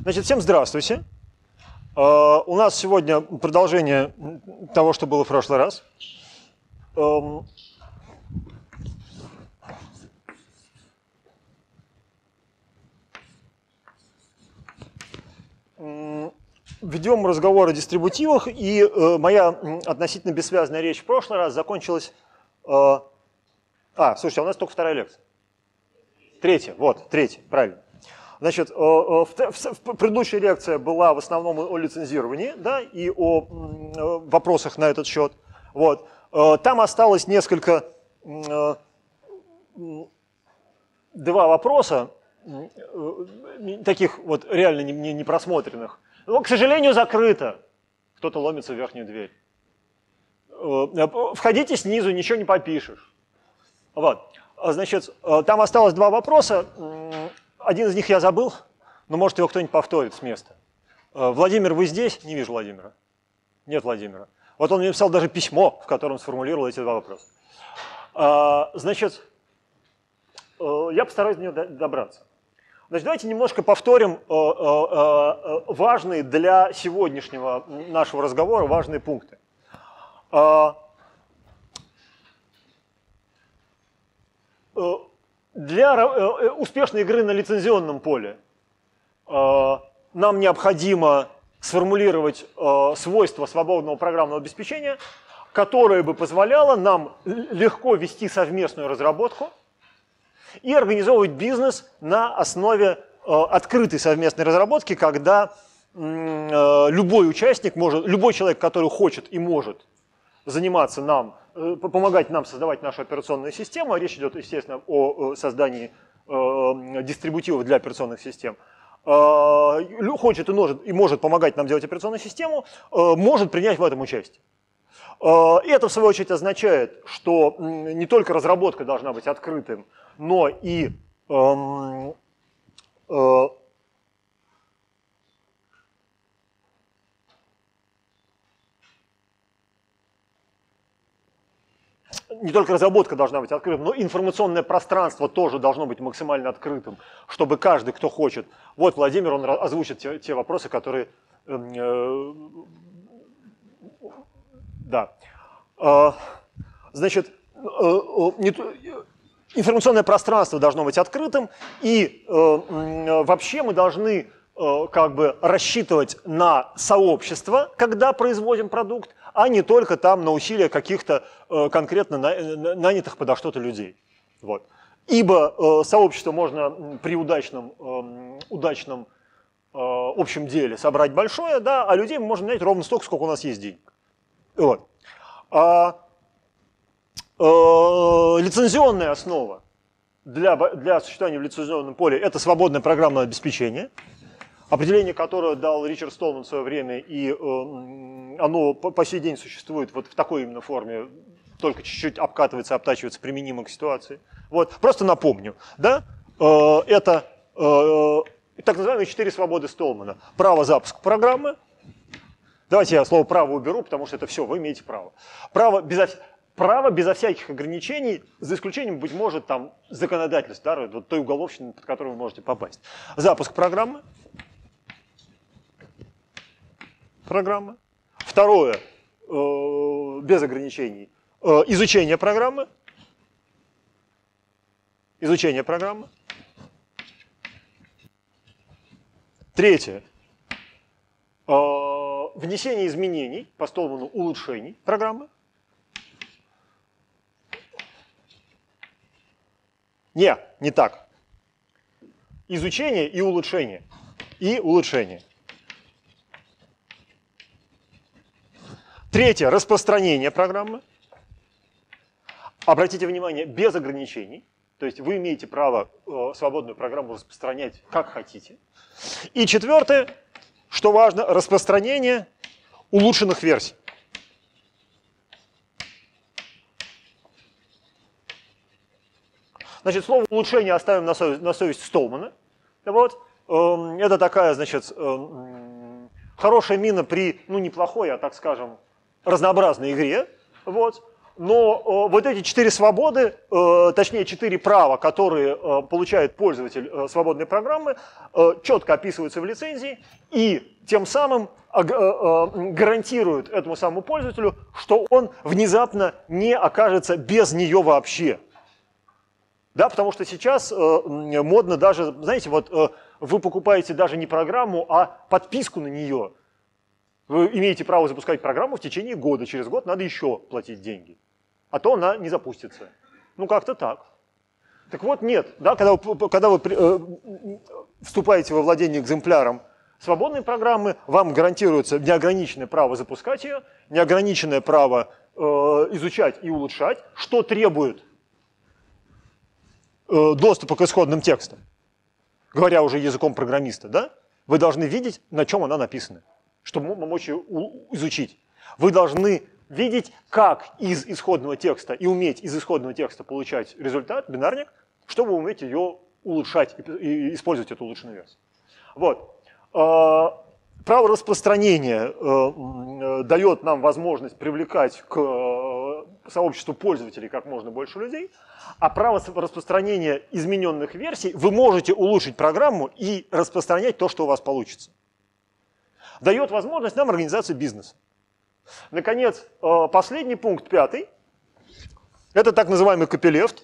Значит, всем здравствуйте. У нас сегодня продолжение того, что было в прошлый раз. Ведем разговор о дистрибутивах, и моя относительно бессвязная речь в прошлый раз закончилась... слушайте, у нас только вторая лекция. Третья, правильно. Значит, предыдущая лекция была в основном о лицензировании, да, и о вопросах на этот счет. Вот. Там осталось два вопроса, таких вот реально не просмотренных. Но, к сожалению, закрыто. Кто-то ломится в верхнюю дверь. Входите снизу, ничего не попишешь. Вот. Значит, там осталось два вопроса. Один из них я забыл, но может его кто-нибудь повторит с места. Владимир, вы здесь? Не вижу Владимира. Нет Владимира. Вот он мне написал даже письмо, в котором сформулировал эти два вопроса. Значит, я постараюсь до него добраться. Значит, давайте немножко повторим важные для сегодняшнего нашего разговора важные пункты. Для успешной игры на лицензионном поле нам необходимо сформулировать свойства свободного программного обеспечения, которое бы позволяло нам легко вести совместную разработку и организовывать бизнес на основе открытой совместной разработки, когда любой участник может, любой человек, который хочет и может заниматься помогать нам создавать нашу операционную систему, а речь идет, естественно, о создании дистрибутивов для операционных систем, хочет и может помогать нам делать операционную систему, может принять в этом участие. И это, в свою очередь, означает, что не только разработка должна быть открытым, но и не только разработка должна быть открытым, но информационное пространство тоже должно быть максимально открытым, чтобы каждый, кто хочет. Вот Владимир, он озвучит те вопросы, которые... Да. Значит, информационное пространство должно быть открытым, и вообще мы должны как бы рассчитывать на сообщество, когда производим продукт, а не только там на усилия каких-то конкретно нанятых подо что-то людей. Вот. Ибо сообщество можно при удачном общем деле собрать большое, да, а людей мы можем нанять ровно столько, сколько у нас есть денег. Вот. Лицензионная основа для существования в лицензионном поле – это свободное программное обеспечение, определение которое дал Ричард Столман в свое время, и оно по сей день существует вот в такой именно форме, только чуть-чуть обкатывается, обтачивается, применимо к ситуации. Вот. Просто напомню, да? Это так называемые 4 свободы Столмана. Право запуска программы. Давайте я слово «право» уберу, потому что это все, вы имеете право. Право безо всяких ограничений, за исключением, быть может, там, законодательства, да, вот той уголовщины, под которую вы можете попасть. Запуск программы. Второе, без ограничений, изучение программы. Третье, внесение изменений по Столману, улучшений программы. Не так. Изучение и улучшение. Третье, распространение программы. Обратите внимание, без ограничений. То есть вы имеете право свободную программу распространять как хотите. И четвертое, что важно, распространение улучшенных версий. Значит, слово «улучшение» оставим на совесть Столмана. Вот. Это такая, значит, хорошая мина при, неплохой, а так скажем, разнообразной игре. Вот. Но вот эти 4 свободы, точнее 4 права, которые получает пользователь свободной программы, четко описываются в лицензии и тем самым гарантируют этому самому пользователю, что он внезапно не окажется без нее вообще. Да, потому что сейчас модно даже, знаете, вот вы покупаете даже не программу, а подписку на нее. Вы имеете право запускать программу в течение года, через год надо еще платить деньги. А то она не запустится. Ну, как-то так. Так вот, нет. Да, когда вы вступаете во владение экземпляром свободной программы, вам гарантируется неограниченное право запускать ее, неограниченное право изучать и улучшать, что требует доступа к исходным текстам. Говоря уже языком программиста, да, вы должны видеть, на чем она написана, чтобы мочь ее изучить. Вы должны видеть, как из исходного текста и уметь из исходного текста получать результат, бинарник, чтобы уметь ее улучшать и использовать эту улучшенную версию. Вот. Право распространения дает нам возможность привлекать к сообществу пользователей как можно больше людей, а право распространения измененных версий вы можете улучшить программу и распространять то, что у вас получится. Дает возможность нам организации бизнеса. Наконец, последний пункт, 5, это так называемый copyleft.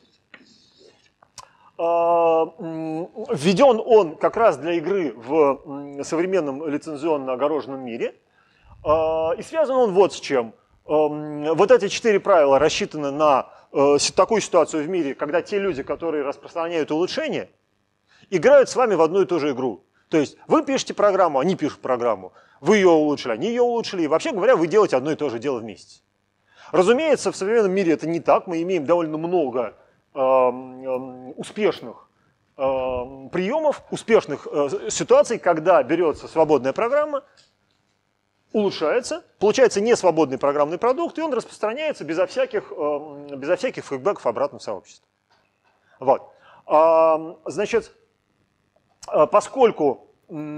Введен он как раз для игры в современном лицензионно огороженном мире. И связан он вот с чем. Вот эти 4 правила рассчитаны на такую ситуацию в мире, когда те люди, которые распространяют улучшения, играют с вами в одну и ту же игру. То есть вы пишете программу, они пишут программу. Вы ее улучшили, они ее улучшили. И вообще говоря, вы делаете одно и то же дело вместе. Разумеется, в современном мире это не так. Мы имеем довольно много успешных приемов, успешных ситуаций, когда берется свободная программа, улучшается, получается несвободный программный продукт, и он распространяется безо всяких фидбэков обратно в сообщество. Вот. Значит, поскольку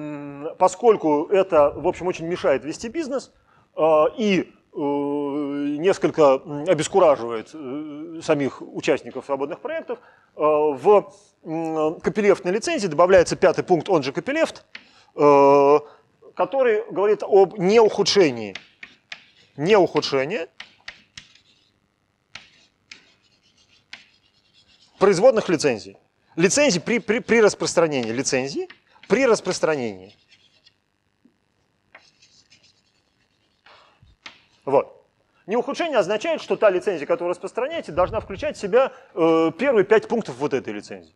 это, в общем, очень мешает вести бизнес и несколько обескураживает самих участников свободных проектов, в copyleft лицензии добавляется 5-й пункт, он же copyleft, который говорит об неухудшении производных лицензий. Лицензий при распространении. Лицензии при распространении. Вот. Неухудшение означает, что та лицензия, которую вы распространяете, должна включать в себя первые 5 пунктов вот этой лицензии.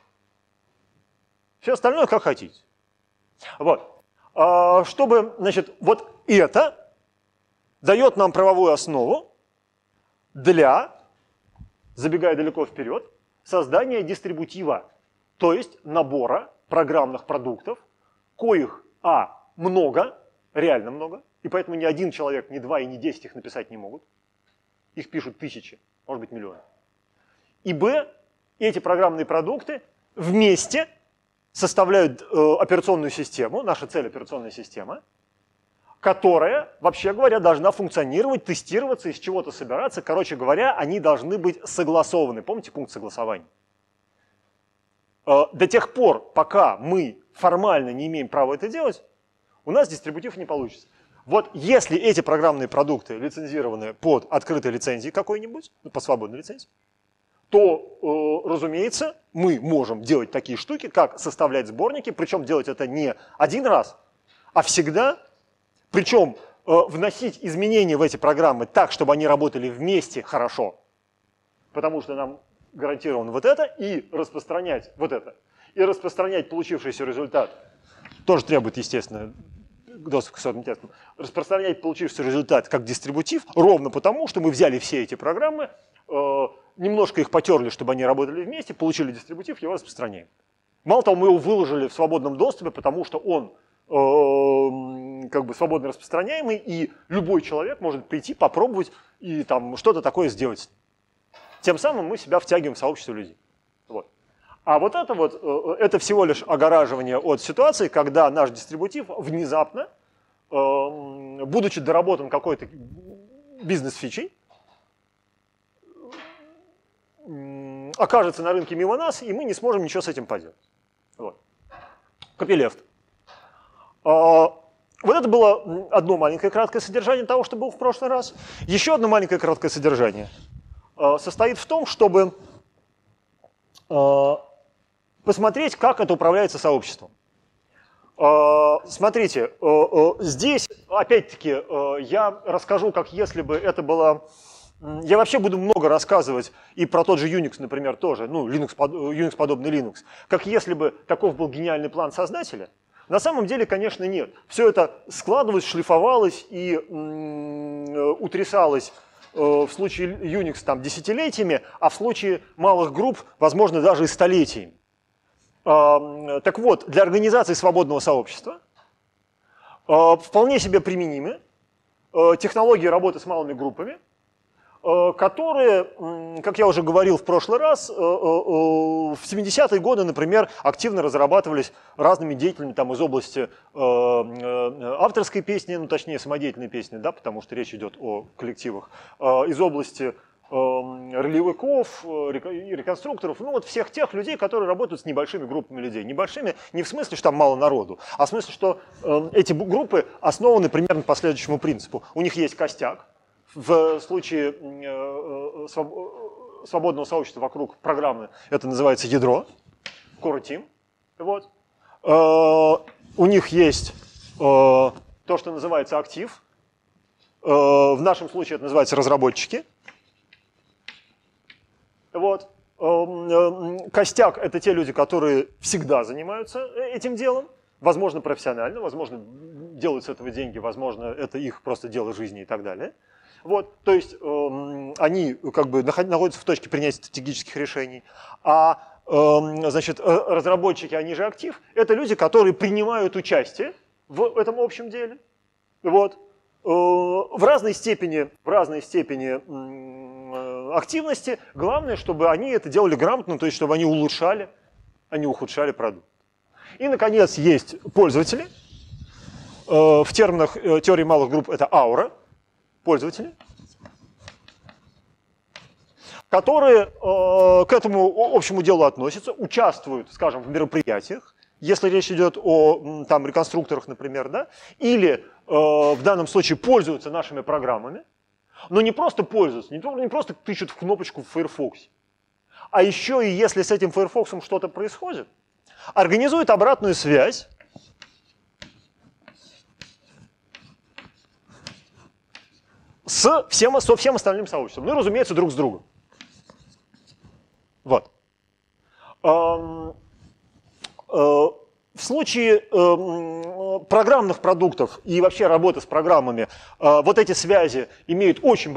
Все остальное как хотите. Вот. Чтобы, значит, вот это дает нам правовую основу для, забегая далеко вперед, создания дистрибутива, то есть набора программных продуктов, коих много, реально много, и поэтому ни один человек, ни 2 и ни 10 их написать не могут. Их пишут тысячи, может быть миллионы. И б, эти программные продукты вместе составляют операционную систему, наша цель операционная система, которая, вообще говоря, должна функционировать, тестироваться, из чего-то собираться. Короче говоря, они должны быть согласованы. Помните пункт согласования? До тех пор, пока мы формально не имеем права это делать, у нас дистрибутив не получится. Вот если эти программные продукты лицензированы под открытой лицензией какой-нибудь, по свободной лицензии, то, разумеется, мы можем делать такие штуки, как составлять сборники, причем делать это не один раз, а всегда, причем вносить изменения в эти программы так, чтобы они работали вместе хорошо, потому что нам гарантировано вот это, и распространять вот это, и распространять получившийся результат, тоже требует, естественно, доступ к исходным текстам, распространять получившийся результат как дистрибутив, ровно потому, что мы взяли все эти программы, немножко их потерли, чтобы они работали вместе, получили дистрибутив, его распространяем. Мало того, мы его выложили в свободном доступе, потому что он как бы свободно распространяемый, и любой человек может прийти, попробовать и там что-то такое сделать. Тем самым мы себя втягиваем в сообщество людей. Вот. А вот это всего лишь огораживание от ситуации, когда наш дистрибутив внезапно, будучи доработан какой-то бизнес-фичей, окажется на рынке мимо нас, и мы не сможем ничего с этим поделать. Вот. Copyleft. Вот это было одно маленькое краткое содержание того, что было в прошлый раз. Еще одно маленькое краткое содержание состоит в том, чтобы посмотреть, как это управляется сообществом. Смотрите, здесь, опять-таки, я расскажу, как если бы это было... Я вообще буду много рассказывать и про тот же Unix, например, тоже, ну, Unix-подобный Linux, как если бы таков был гениальный план создателя. На самом деле, конечно, нет. Все это складывалось, шлифовалось и утрясалось в случае Unix там, десятилетиями, а в случае малых групп, возможно, даже и столетиями. Так вот, для организации свободного сообщества вполне себе применимы технологии работы с малыми группами, которые, как я уже говорил в прошлый раз, в 70-е годы, например, активно разрабатывались разными деятелями там, из области авторской песни, ну точнее самодеятельной песни, да, потому что речь идет о коллективах, из области ролевиков, реконструкторов, ну вот всех тех людей, которые работают с небольшими группами людей. Небольшими не в смысле, что там мало народу, а в смысле, что эти группы основаны примерно по следующему принципу. У них есть костяк. В случае свободного сообщества вокруг программы это называется ядро, core team. Вот. У них есть то, что называется актив. В нашем случае это называется разработчики. Вот. Костяк – это те люди, которые всегда занимаются этим делом. Возможно, профессионально, возможно, делают с этого деньги, возможно, это их просто дело жизни и так далее. Вот, то есть они как бы находятся в точке принятия стратегических решений, а значит, разработчики, они же актив, это люди, которые принимают участие в этом общем деле. Вот. В разной степени активности. Главное, чтобы они это делали грамотно, то есть чтобы они улучшали, а не ухудшали продукт. И, наконец, есть пользователи. В терминах теории малых групп это аура. Пользователи, которые к этому общему делу относятся, участвуют, скажем, в мероприятиях, если речь идет о там, реконструкторах, например, да, или в данном случае пользуются нашими программами, но не просто пользуются, не просто тычут в кнопочку в Firefox, а еще и если с этим Firefox что-то происходит, организуют обратную связь со всем остальным сообществом. Ну и, разумеется, друг с другом. Вот. В случае программное продуктов и вообще работы с программами, вот эти связи имеют очень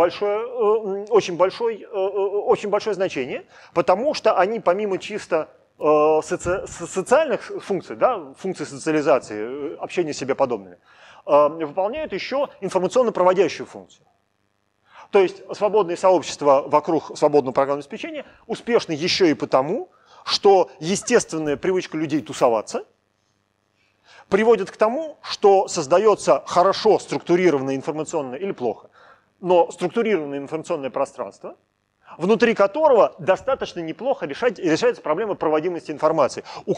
большое значение, потому что они помимо чисто социальных функций, да, функций социализации, общения с себе подобными, выполняют еще информационно-проводящую функцию. То есть свободные сообщества вокруг свободного программного обеспечения успешны еще и потому, что естественная привычка людей тусоваться приводит к тому, что создается хорошо структурированное информационное, или плохо, но структурированное информационное пространство, внутри которого достаточно неплохо решается проблема проводимости информации. У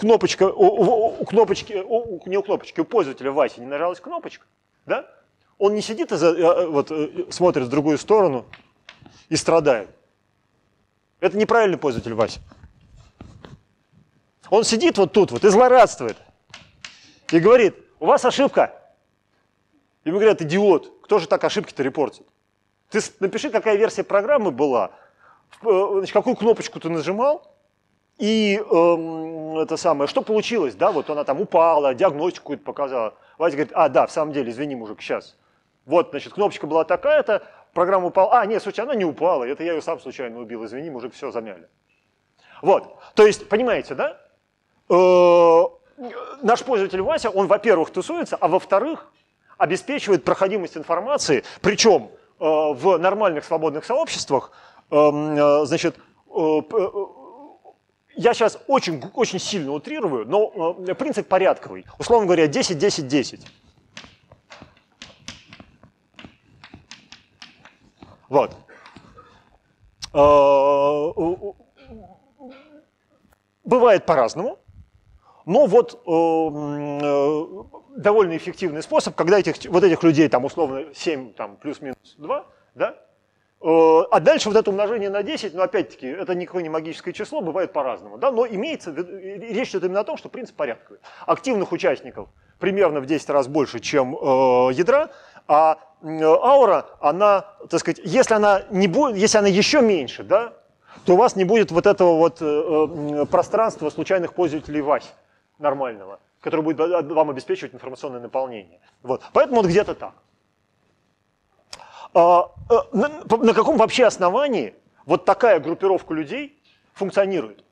пользователя Васи не нажалась кнопочка, да? Он не сидит и смотрит в другую сторону и страдает. Это неправильный пользователь Вася. Он сидит вот тут вот и злорадствует. И говорит, у вас ошибка. Ему говорят, идиот, кто же так ошибки-то репортит? Ты напиши, какая версия программы была, значит, какую кнопочку ты нажимал, и это самое, что получилось, да, вот она там упала, диагностику какую-то показала. Вася говорит, да, в самом деле, извини, мужик, сейчас. Вот, значит, кнопочка была такая-то, программа упала. Нет, слушай, она не упала, это я ее сам случайно убил, извини, мужик, все, замяли. Вот, то есть, понимаете, да? Наш пользователь Вася, он, во-первых, тусуется, а во-вторых, обеспечивает проходимость информации, причем в нормальных свободных сообществах, значит, я сейчас очень сильно утрирую, но принцип порядковый. Условно говоря, 10-10-10. Вот. Бывает по-разному, но вот довольно эффективный способ, когда вот этих людей там условно 7 там, плюс-минус 2, да, а дальше вот это умножение на 10, но опять-таки это никакое не магическое число, бывает по-разному, да, но имеется, речь идет именно о том, что принцип порядковый. Активных участников примерно в 10 раз больше, чем ядра, а аура, она, так сказать, если она еще меньше, да, то у вас не будет вот этого вот пространства случайных пользователей Вась нормального, который будет вам обеспечивать информационное наполнение. Вот. Поэтому вот где-то так. На каком вообще основании вот такая группировка людей функционирует?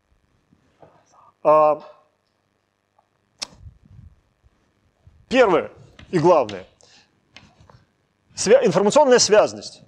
Первое и главное. Информационная связанность.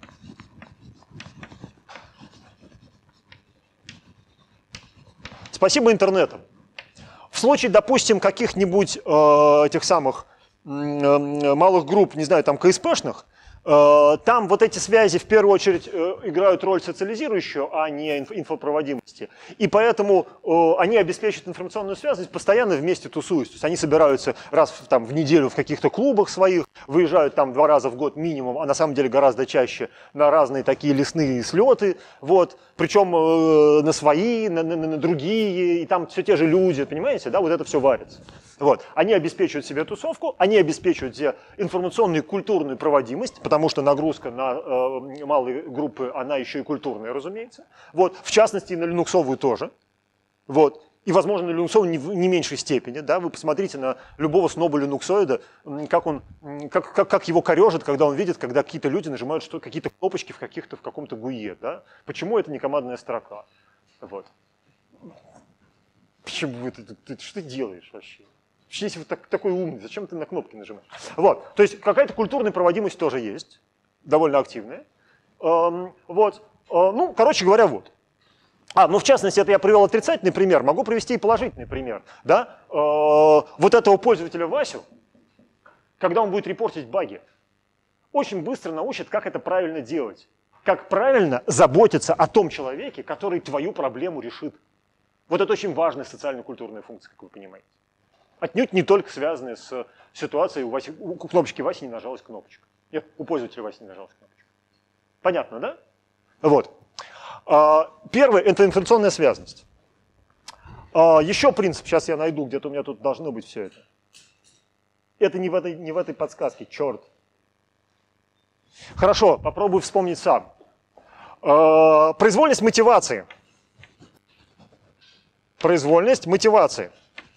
Спасибо интернету. В случае, допустим, каких-нибудь этих самых малых групп, не знаю, там КСПшных, там вот эти связи в первую очередь играют роль социализирующую, а не инфопроводимости. И поэтому они обеспечивают информационную связность, постоянно вместе тусуясь. То есть они собираются раз там, в неделю в каких-то клубах своих, выезжают там 2 раза в год минимум, а на самом деле гораздо чаще на разные такие лесные слеты. Вот. Причем на свои, на другие, и там все те же люди, понимаете, да, вот это все варится. Вот. Они обеспечивают себе тусовку, они обеспечивают себе информационную и культурную проводимость, потому что нагрузка на малые группы, она еще и культурная, разумеется. Вот. В частности, и на линуксовую тоже. Вот. И, возможно, на линуксовую в не меньшей степени. Да? Вы посмотрите на любого сноба линуксоида, как его корежит, когда он видит, когда какие-то люди нажимают какие-то кнопочки в каком-то GUI. Да? Почему это не командная строка? Вот. Почему что ты делаешь вообще? Если ты такой умный, зачем ты на кнопки нажимаешь? Вот, то есть какая-то культурная проводимость тоже есть, довольно активная. Вот, ну, короче говоря, вот. Ну, в частности, это я привел отрицательный пример, могу привести и положительный пример. Да? Вот этого пользователя Васю, когда он будет репортить баги, очень быстро научат, как это правильно делать. Как правильно заботиться о том человеке, который твою проблему решит. Вот это очень важная социально-культурная функция, как вы понимаете. Отнюдь не только связанные с ситуацией, у кнопочки Васи не нажалась кнопочка. Нет, у пользователя Васи не нажалась кнопочка. Понятно, да? Вот. Первое – это информационная связанность. Еще принцип, сейчас я найду, где-то у меня тут должно быть все это. Это не в этой подсказке, черт. Хорошо, попробую вспомнить сам. Произвольность мотивации. Произвольность мотивации.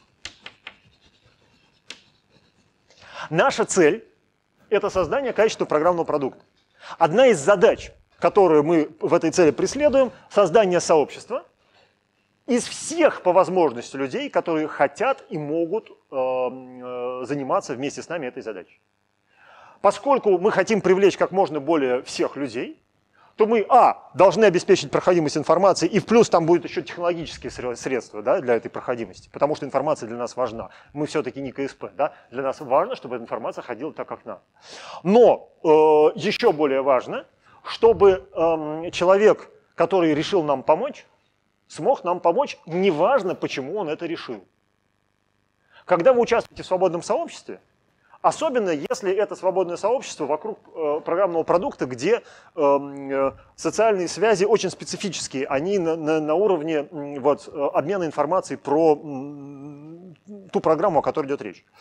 Наша цель – это создание качественного программного продукта. Одна из задач, которую мы в этой цели преследуем – создание сообщества из всех по возможности людей, которые хотят и могут заниматься вместе с нами этой задачей. Поскольку мы хотим привлечь как можно более всех людей, то мы, должны обеспечить проходимость информации, и в плюс там будут еще технологические средства, да, для этой проходимости, потому что информация для нас важна. Мы все-таки не КСП, да, для нас важно, чтобы эта информация ходила так, как надо. Но еще более важно, чтобы человек, который решил нам помочь, смог нам помочь, неважно, почему он это решил. Когда вы участвуете в свободном сообществе, особенно если это свободное сообщество вокруг программного продукта, где социальные связи очень специфические, они на уровне вот, обмена информацией про ту программу, о которой идет речь.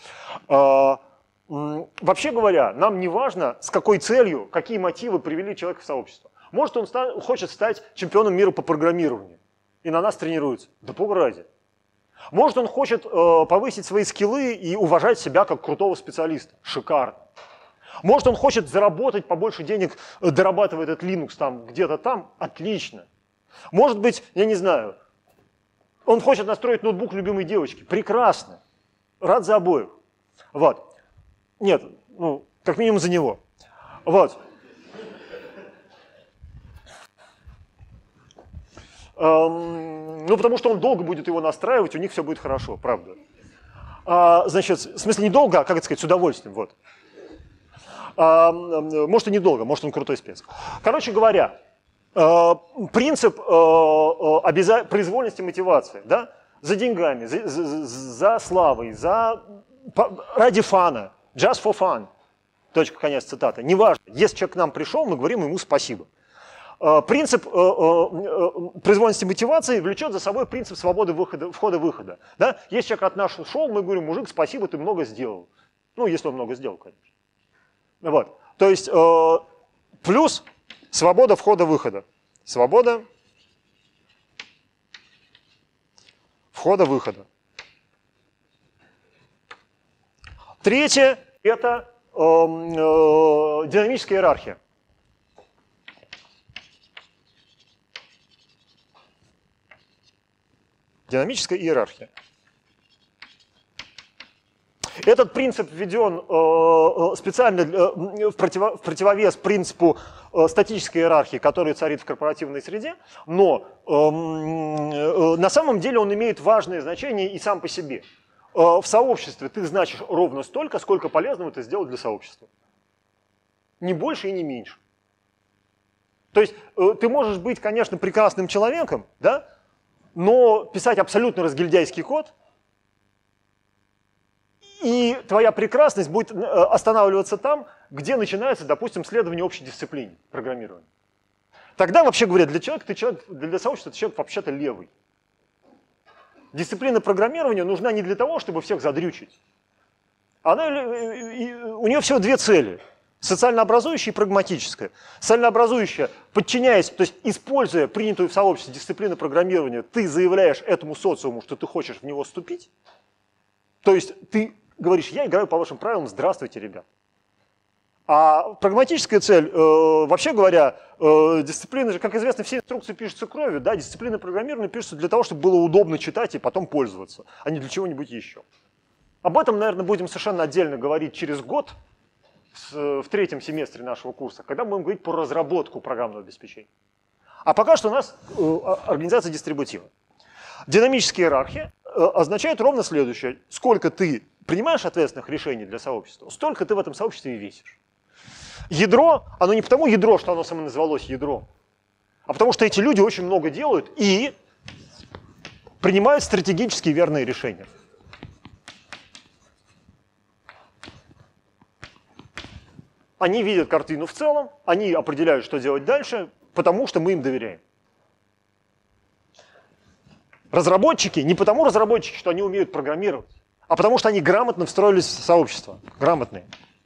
Вообще говоря, нам не важно, с какой целью, какие мотивы привели человека в сообщество. Может, он хочет стать чемпионом мира по программированию и на нас тренируется. Да бога ради. Может, он хочет повысить свои скиллы и уважать себя как крутого специалиста. Шикарно. Может, он хочет заработать побольше денег, дорабатывая этот Linux там, где-то там. Отлично. Может быть, я не знаю, он хочет настроить ноутбук любимой девочки. Прекрасно. Рад за обоих. Вот. Нет, ну, как минимум за него. Вот. Ну, потому что он долго будет его настраивать, у них все будет хорошо, правда. Значит, в смысле недолго, а, как это сказать, с удовольствием, вот. Может и недолго, может он крутой спец. Короче говоря, принцип произвольности мотивации, да? за деньгами, за славой, ради фана, just for fun, точка, конец цитаты, неважно, если человек к нам пришел, мы говорим ему спасибо. Принцип производительности мотивации влечет за собой принцип свободы входа-выхода. Да? Если человек от нас ушел, мы говорим, мужик, спасибо, ты много сделал. Ну, если он много сделал, конечно. Вот. То есть плюс свобода входа-выхода. Свобода входа-выхода. Третье – это динамическая иерархия. Динамическая иерархия. Этот принцип введен специально в противовес принципу статической иерархии, который царит в корпоративной среде, но на самом деле он имеет важное значение и сам по себе. В сообществе ты значишь ровно столько, сколько полезного ты сделал для сообщества. Не больше и не меньше. То есть ты можешь быть, конечно, прекрасным человеком, да, но писать абсолютно разгильдяйский код, и твоя прекрасность будет останавливаться там, где начинается, допустим, следование общей дисциплине программирования. Тогда, вообще говоря, для сообщества ты человек вообще-то левый. Дисциплина программирования нужна не для того, чтобы всех задрючить. У нее всего две цели. Социально образующая и прагматическая. Социально образующая, подчиняясь, то есть используя принятую в сообществе дисциплину программирования, ты заявляешь этому социуму, что ты хочешь в него вступить. То есть ты говоришь, я играю по вашим правилам, здравствуйте, ребят. А прагматическая цель, вообще говоря, дисциплина же, как известно, все инструкции пишутся кровью, да, дисциплина программирования пишется для того, чтобы было удобно читать и потом пользоваться, а не для чего-нибудь еще. Об этом, наверное, будем совершенно отдельно говорить через год, в третьем семестре нашего курса, когда мы будем говорить про разработку программного обеспечения. А пока что у нас организация дистрибутива. Динамическая иерархия означает ровно следующее. Сколько ты принимаешь ответственных решений для сообщества, столько ты в этом сообществе и весишь. Ядро, оно не потому ядро, что оно само называлось ядром, а потому что эти люди очень много делают и принимают стратегически верные решения. Они видят картину в целом, они определяют, что делать дальше, потому что мы им доверяем. Разработчики, не потому разработчики, что они умеют программировать, а потому что они грамотно встроились в сообщество. Грамотные.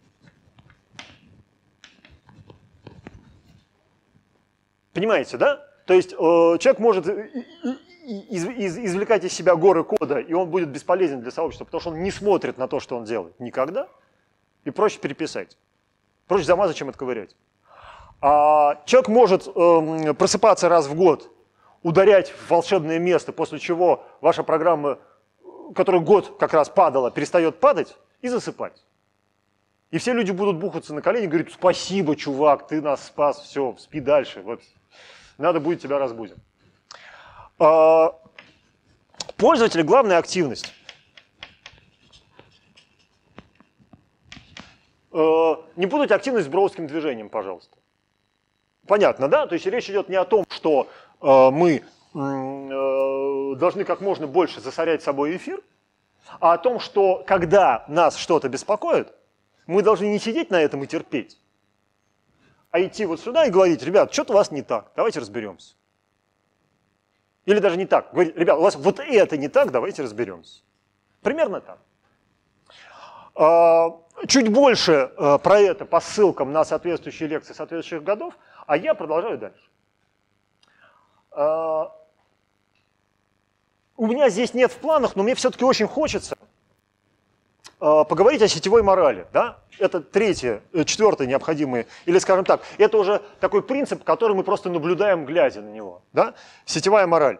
Понимаете, да? То есть человек может извлекать из себя горы кода, и он будет бесполезен для сообщества, потому что он не смотрит на то, что он делает. Никогда. И проще переписать. Проще замазать, чем отковырять. А человек может просыпаться раз в год, ударять в волшебное место, после чего ваша программа, которая год как раз падала, перестает падать и засыпать. И все люди будут бухаться на колени и говорить, спасибо, чувак, ты нас спас, все, спи дальше, вот, надо будет тебя разбудим. Пользователи – главная активность. Не путать активность с броуерским движением, пожалуйста. Понятно, да? То есть речь идет не о том, что мы должны как можно больше засорять собой эфир, а о том, что когда нас что-то беспокоит, мы должны не сидеть на этом и терпеть, а идти вот сюда и говорить, ребят, что-то у вас не так, давайте разберемся. Или даже не так, говорить, ребят, у вас вот это не так, давайте разберемся. Примерно так. Чуть больше про это по ссылкам на соответствующие лекции соответствующих годов, а я продолжаю дальше. У меня здесь нет в планах, но мне все-таки очень хочется поговорить о сетевой морали. Да? Это третье, четвертое необходимое, или скажем так, это уже такой принцип, который мы просто наблюдаем, глядя на него. Да? Сетевая мораль.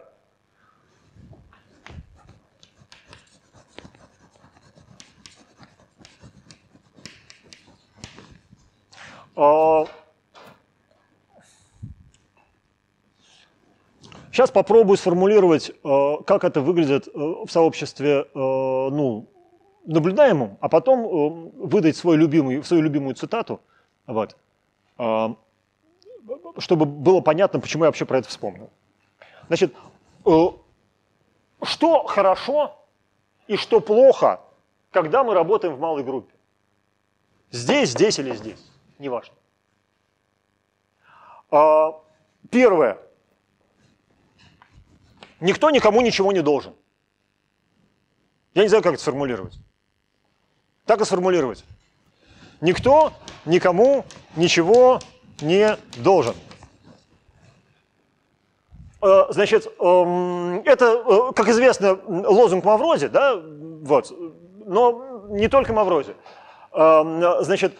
Сейчас попробую сформулировать, как это выглядит в сообществе наблюдаемом, а потом выдать свою любимую цитату, вот, чтобы было понятно, почему я вообще про это вспомнил. Значит, в что хорошо и что плохо, когда мы работаем в малой группе? Здесь, здесь или здесь, неважно. Первое. Никто никому ничего не должен. Я не знаю, как это сформулировать. Так и сформулировать. Никто никому ничего не должен. Значит, это, как известно, лозунг Мавроди, да, вот, но не только Мавроди. Значит,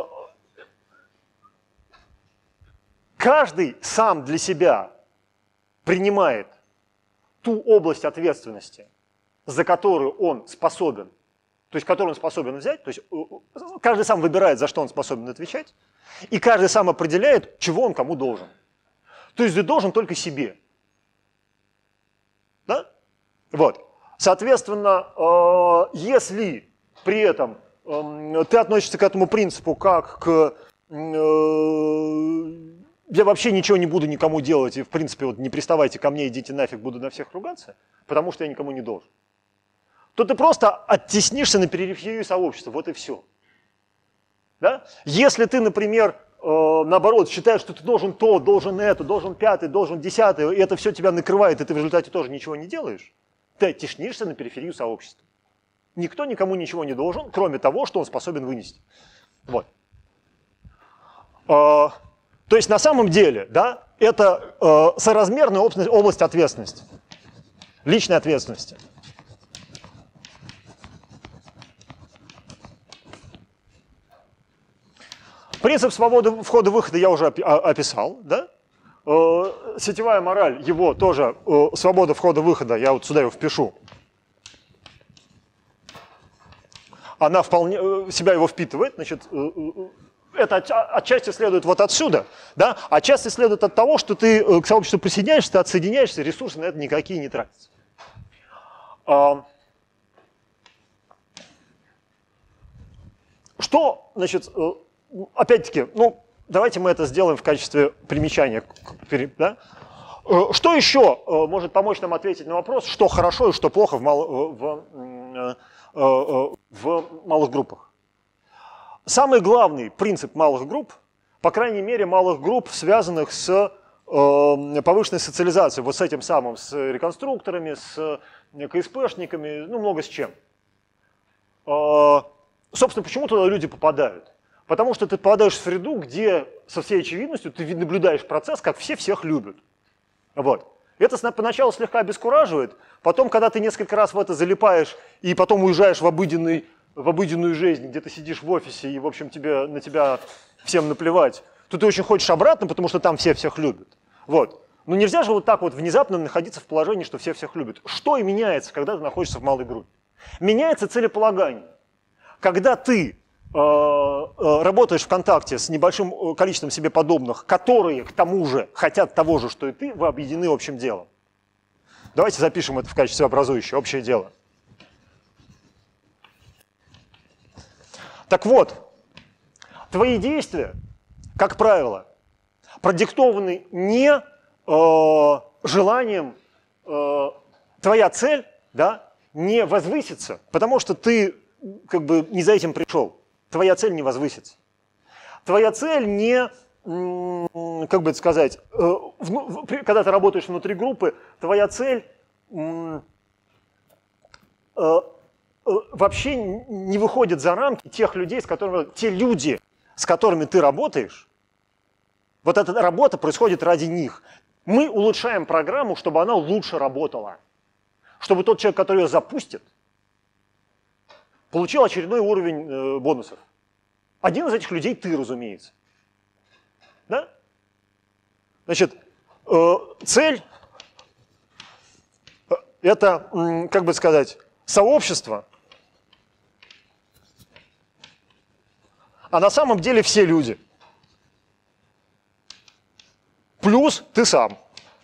каждый сам для себя принимает ту область ответственности, за которую он способен, то есть которую он способен взять, то есть каждый сам выбирает, за что он способен отвечать, и каждый сам определяет, чего он кому должен. То есть ты должен только себе. Да? Вот. Соответственно, если при этом ты относишься к этому принципу как к я вообще ничего не буду никому делать, и в принципе вот не приставайте ко мне, идите нафиг, буду на всех ругаться, потому что я никому не должен, то ты просто оттеснишься на периферию сообщества, вот и все. Да? Если ты, например, наоборот, считаешь, что ты должен то, должен это, должен пятый, должен десятый, и это все тебя накрывает, и ты в результате тоже ничего не делаешь, ты оттеснишься на периферию сообщества. Никто никому ничего не должен, кроме того, что он способен вынести. Вот. То есть на самом деле, да, это соразмерная область ответственности, личной ответственности. Принцип свободы входа-выхода я уже описал, да? Сетевая мораль, его тоже, свобода входа-выхода, я вот сюда его впишу. Она вполне себя его впитывает, значит, это отчасти следует вот отсюда, да? Отчасти следует от того, что ты к сообществу присоединяешься, ты отсоединяешься, ресурсы на это никакие не тратятся. Что, значит, опять-таки, ну, давайте мы это сделаем в качестве примечания. Да? Что еще может помочь нам ответить на вопрос, что хорошо и что плохо в малых группах? Самый главный принцип малых групп, по крайней мере, малых групп, связанных с повышенной социализацией, вот с этим самым, с реконструкторами, с КСПшниками, ну, много с чем. Собственно, почему туда люди попадают? Потому что ты попадаешь в среду, где со всей очевидностью ты наблюдаешь процесс, как все всех любят. Вот. Это поначалу слегка обескураживает, потом, когда ты несколько раз в это залипаешь и потом уезжаешь в обыденную жизнь, где ты сидишь в офисе и, в общем, на тебя всем наплевать, то ты очень хочешь обратно, потому что там все всех любят. Вот. Но нельзя же вот так вот внезапно находиться в положении, что все всех любят. Что и меняется, когда ты находишься в малой группе? Меняется целеполагание. Когда ты работаешь в контакте с небольшим количеством себе подобных, которые к тому же хотят того же, что и ты, вы объединены общим делом. Давайте запишем это в качестве образующего, общее дело. Так вот, твои действия, как правило, продиктованы не желанием, твоя цель, да, не возвыситься, потому что ты как бы не за этим пришел. Твоя цель не возвысится. Твоя цель не, как бы это сказать, когда ты работаешь внутри группы, твоя цель вообще не выходит за рамки тех людей, те люди, с которыми ты работаешь, вот эта работа происходит ради них. Мы улучшаем программу, чтобы она лучше работала. Чтобы тот человек, который ее запустит, получил очередной уровень бонусов. Один из этих людей ты, разумеется. Да? Значит, цель – это, как бы сказать, сообщество, а на самом деле все люди. Плюс ты сам.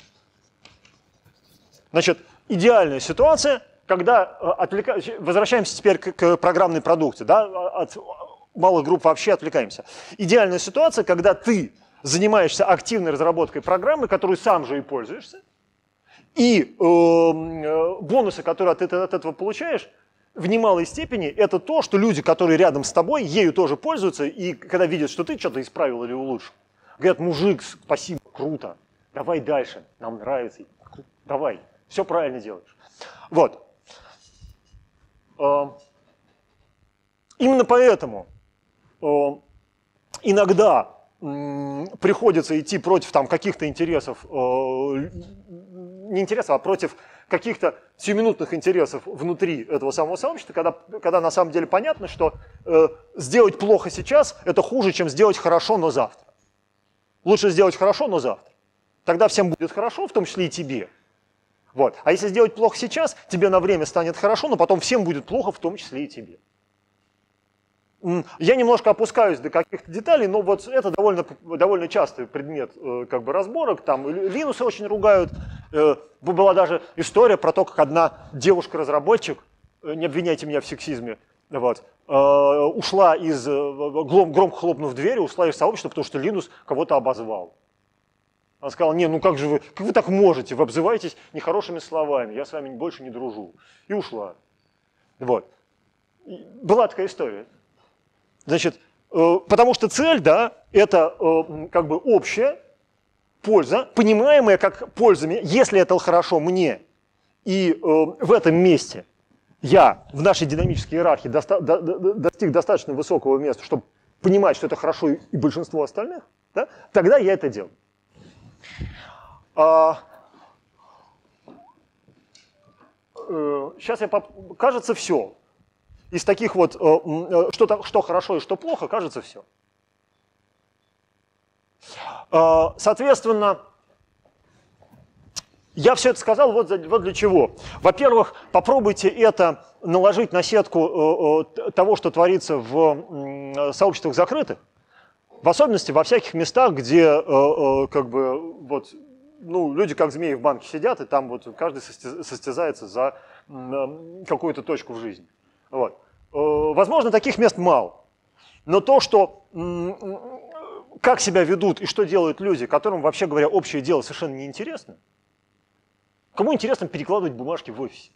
Значит, идеальная ситуация, когда возвращаемся теперь к программной продукции, да, от малых групп вообще отвлекаемся. Идеальная ситуация, когда ты занимаешься активной разработкой программы, которую сам же и пользуешься, И бонусы, которые ты от этого получаешь, в немалой степени это то, что люди, которые рядом с тобой, ею тоже пользуются, и когда видят, что ты что-то исправил или улучшил, говорят: мужик, спасибо, круто, давай дальше, нам нравится, давай, все правильно делаешь. Вот. Именно поэтому иногда приходится идти против там каких-то интересов, не интересов, а против каких-то сиюминутных интересов внутри этого самого сообщества, когда на самом деле понятно, что сделать плохо сейчас – это хуже, чем сделать хорошо, но завтра. Лучше сделать хорошо, но завтра. Тогда всем будет хорошо, в том числе и тебе. Вот. А если сделать плохо сейчас, тебе на время станет хорошо, но потом всем будет плохо, в том числе и тебе. Я немножко опускаюсь до каких-то деталей, но вот это довольно частый предмет как бы разборок. Там Линусы очень ругают. Была даже история про то, как одна девушка-разработчик, не обвиняйте меня в сексизме, вот, ушла из, громко хлопнув дверью, ушла из сообщества, потому что Линус кого-то обозвал. Она сказала: не, ну как вы так можете, вы обзываетесь нехорошими словами, я с вами больше не дружу. И ушла. Вот. И была такая история. Значит, потому что цель, да, это как бы общая польза, понимаемая как польза, если это хорошо мне, и в этом месте я в нашей динамической иерархии достиг достаточно высокого места, чтобы понимать, что это хорошо и большинство остальных, да, тогда я это делаю. Сейчас кажется, все. Из таких вот, что хорошо и что плохо, кажется, все. Соответственно, я все это сказал вот для чего. Во-первых, попробуйте это наложить на сетку того, что творится в сообществах закрытых, в особенности во всяких местах, где как бы вот, ну, люди как змеи в банке сидят, и там вот каждый состязается за какую-то точку в жизни. Вот. Возможно, таких мест мало. Но то, что как себя ведут и что делают люди, которым, вообще говоря, общее дело совершенно неинтересно. Кому интересно перекладывать бумажки в офисе?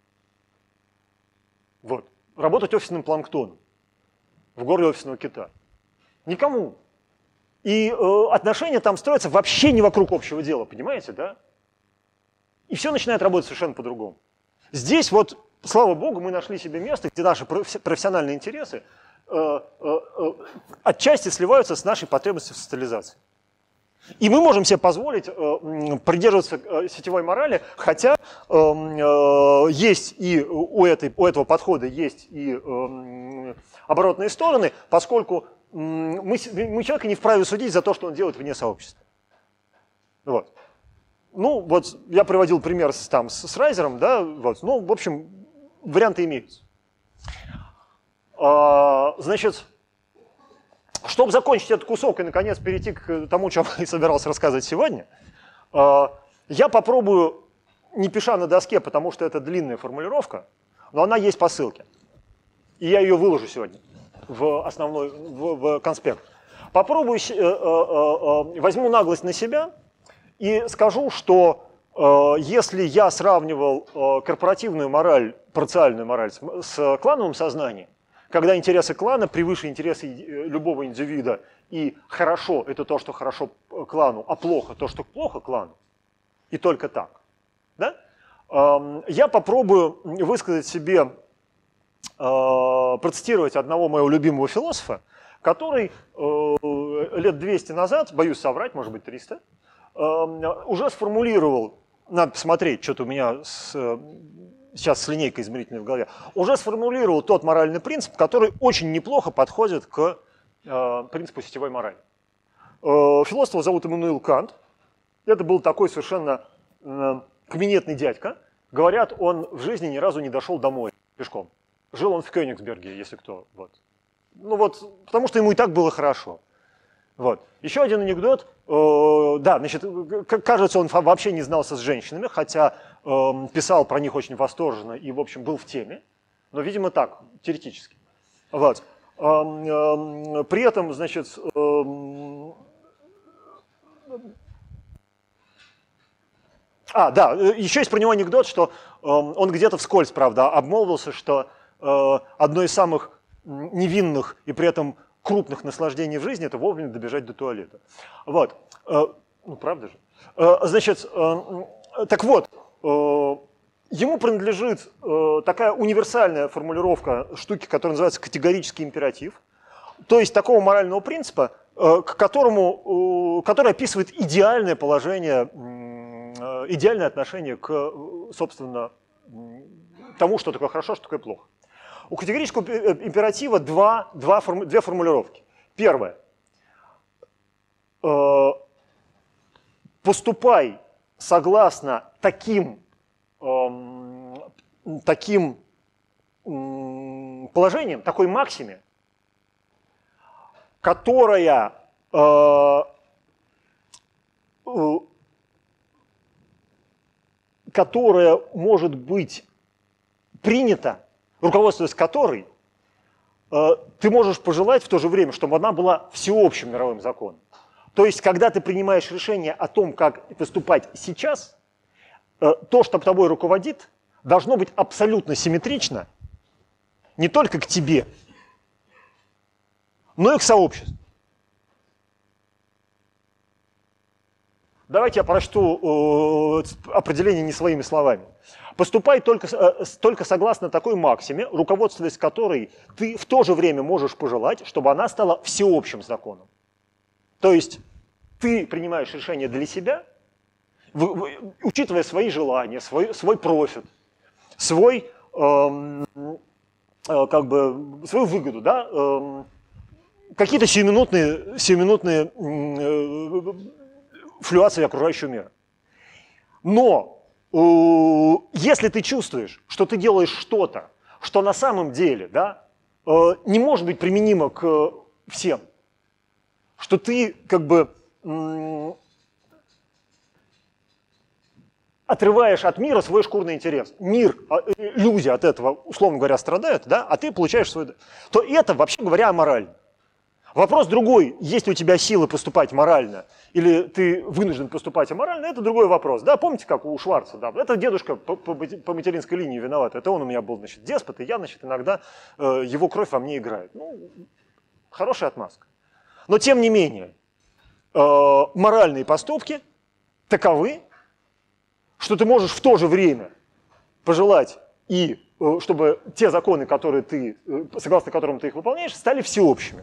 Вот. Работать офисным планктоном в горле офисного кита. Никому. И отношения там строятся вообще не вокруг общего дела, понимаете, да? И все начинает работать совершенно по-другому. Здесь вот, слава богу, мы нашли себе место, где наши профессиональные интересы отчасти сливаются с нашей потребностью в социализации. И мы можем себе позволить придерживаться сетевой морали, хотя есть и у этого подхода есть и оборотные стороны, поскольку мы человека не вправе судить за то, что он делает вне сообщества. Вот. Ну, вот я приводил пример с Райзером, да, вот, ну, в общем, варианты имеются. Значит, чтобы закончить этот кусок и, наконец, перейти к тому, чем я собирался рассказывать сегодня, я попробую, не пиша на доске, потому что это длинная формулировка, но она есть по ссылке. И я ее выложу сегодня в конспект. Попробую, возьму наглость на себя и скажу, что если я сравнивал корпоративную мораль, парциальную мораль с клановым сознанием, когда интересы клана превыше интересы любого индивида, и хорошо – это то, что хорошо клану, а плохо – то, что плохо клану, и только так, да? Я попробую высказать себе, процитировать одного моего любимого философа, который лет 200 назад, боюсь соврать, может быть 300, уже сформулировал, надо посмотреть, что-то у меня сейчас с линейкой измерительной в голове, уже сформулировал тот моральный принцип, который очень неплохо подходит к принципу сетевой морали. Философа зовут Иммануил Кант. Это был такой совершенно каменетный дядька. Говорят, он в жизни ни разу не дошел домой пешком. Жил он в Кёнигсберге, если кто. Вот. Ну вот, потому что ему и так было хорошо. Вот. Еще один анекдот. Да, значит, кажется, он вообще не знался с женщинами, хотя писал про них очень восторженно и, в общем, был в теме. Но, видимо, так, теоретически. Вот. При этом, значит, Да, еще есть про него анекдот, что он где-то вскользь, правда, обмолвился, что одно из самых невинных и при этом крупных наслаждений в жизни – это вовремя добежать до туалета. Вот. Ну, правда же? Значит, так вот, ему принадлежит такая универсальная формулировка штуки, которая называется категорический императив, то есть такого морального принципа, который описывает идеальное положение, идеальное отношение к, собственно, тому, что такое хорошо, что такое плохо. У категорического императива две формулировки. Первое. Поступай согласно таким положениям, такой максиме, которая может быть принята, руководствуясь которой ты можешь пожелать в то же время, чтобы она была всеобщим мировым законом. То есть, когда ты принимаешь решение о том, как поступать сейчас, то, что тобой руководит, должно быть абсолютно симметрично не только к тебе, но и к сообществу. Давайте я прочту определение не своими словами. Поступай только согласно такой максиме, руководствуясь которой ты в то же время можешь пожелать, чтобы она стала всеобщим законом. То есть ты принимаешь решение для себя, учитывая свои желания, свой профит, свою выгоду, да, какие-то сиюминутные флюации окружающего мира. Но если ты чувствуешь, что ты делаешь что-то, что на самом деле, да, не может быть применимо к всем, что ты как бы отрываешь от мира свой шкурный интерес. Мир, люди от этого, условно говоря, страдают, да, а ты получаешь свой... То это, вообще говоря, аморально. Вопрос другой, есть ли у тебя силы поступать морально, или ты вынужден поступать аморально, это другой вопрос. Да, помните, как у Шварца, да, это дедушка по материнской линии виноват, это он у меня был, значит, деспот, и я, значит, иногда его кровь во мне играет. Ну, хорошая отмазка. Но, тем не менее, моральные поступки таковы, что ты можешь в то же время пожелать и чтобы те законы, которые ты, согласно которым ты их выполняешь, стали всеобщими.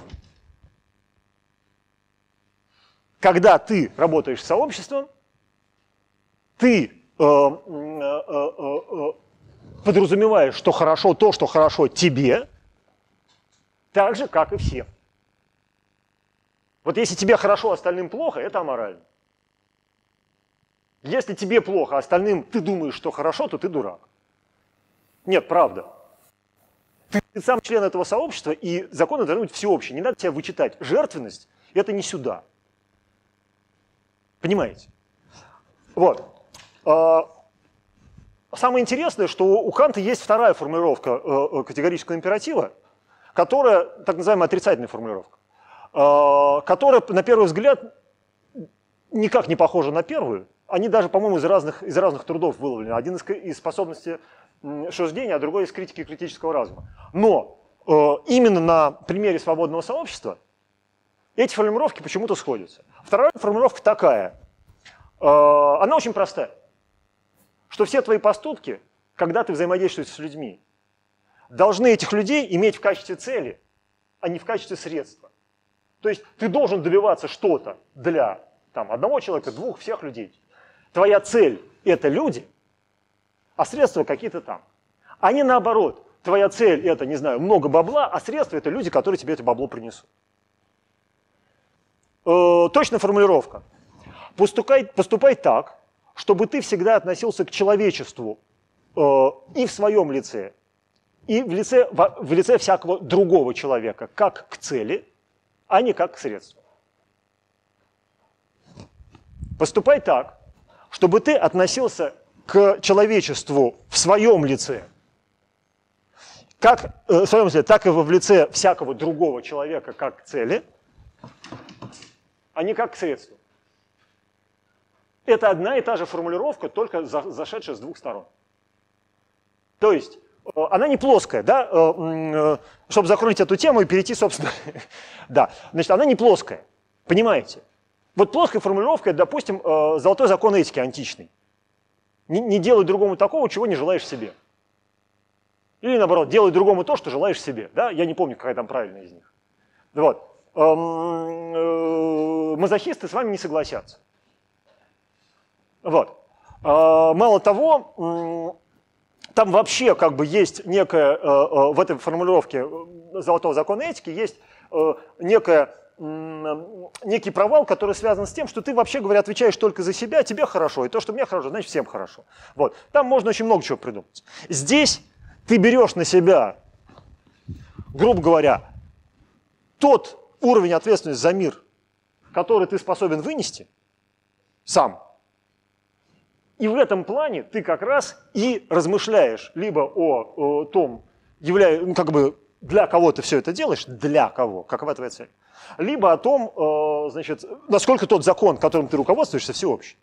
Когда ты работаешь с сообществом, ты подразумеваешь, что хорошо то, что хорошо тебе, так же, как и всем. Вот если тебе хорошо, остальным плохо, это аморально. Если тебе плохо, а остальным ты думаешь, что хорошо, то ты дурак. Нет, правда. Ты сам член этого сообщества, и законы должны быть всеобщие. Не надо тебя вычитать. Жертвенность – это не сюда. Понимаете? Вот. Самое интересное, что у Канта есть вторая формулировка категорического императива, которая, так называемая отрицательная формулировка, которая, на первый взгляд, никак не похожа на первую. Они даже, по-моему, из разных трудов выловлены. Один из способностей суждения, а другой из критики критического разума. Но именно на примере свободного сообщества эти формулировки почему-то сходятся. Вторая формулировка такая. Она очень простая. Что все твои поступки, когда ты взаимодействуешь с людьми, должны этих людей иметь в качестве цели, а не в качестве средства. То есть ты должен добиваться что-то для одного человека, двух, всех людей. Твоя цель – это люди, а средства какие-то там. А не наоборот. Твоя цель – это, не знаю, много бабла, а средства – это люди, которые тебе это бабло принесут. Точная формулировка. Поступай так, чтобы ты всегда относился к человечеству и в своем лице, и в лице всякого другого человека, как к цели, а не как к средству. Поступай так, чтобы ты относился к человечеству в своем лице, как так и в лице всякого другого человека, как к цели, а не как к средству. Это одна и та же формулировка, только зашедшая с двух сторон. То есть она не плоская, да, чтобы закрыть эту тему и перейти, собственно, да, значит, она не плоская, понимаете? Вот плоская формулировка, это, допустим, золотой закон этики античный. Не делай другому такого, чего не желаешь себе. Или наоборот, делай другому то, что желаешь себе, да, я не помню, какая там правильная из них. Вот. Мазохисты с вами не согласятся. Вот. Мало того, там вообще как бы есть некая, в этой формулировке золотого закона этики есть некий провал, который связан с тем, что ты, вообще говоря, отвечаешь только за себя, тебе хорошо, и то, что мне хорошо, значит всем хорошо. Вот. Там можно очень много чего придумать. Здесь ты берешь на себя, грубо говоря, тот уровень ответственности за мир, который ты способен вынести сам. И в этом плане ты как раз и размышляешь либо о том, как бы для кого ты все это делаешь, для кого, какова твоя цель, либо о том, значит, насколько тот закон, которым ты руководствуешься, всеобщий.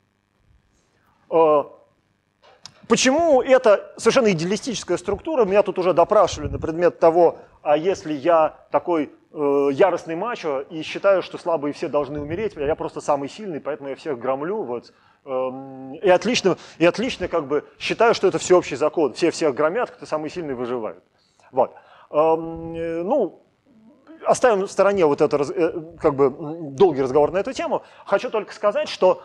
Почему это совершенно идеалистическая структура? Меня тут уже допрашивали на предмет того, а если я такой яростный мачо и считаю, что слабые все должны умереть, я просто самый сильный, поэтому я всех громлю, вот, и отлично как бы считаю, что это всеобщий закон, все всех громят, кто самый сильный выживают. Вот. Ну, оставим в стороне вот это как бы долгий разговор на эту тему. Хочу только сказать, что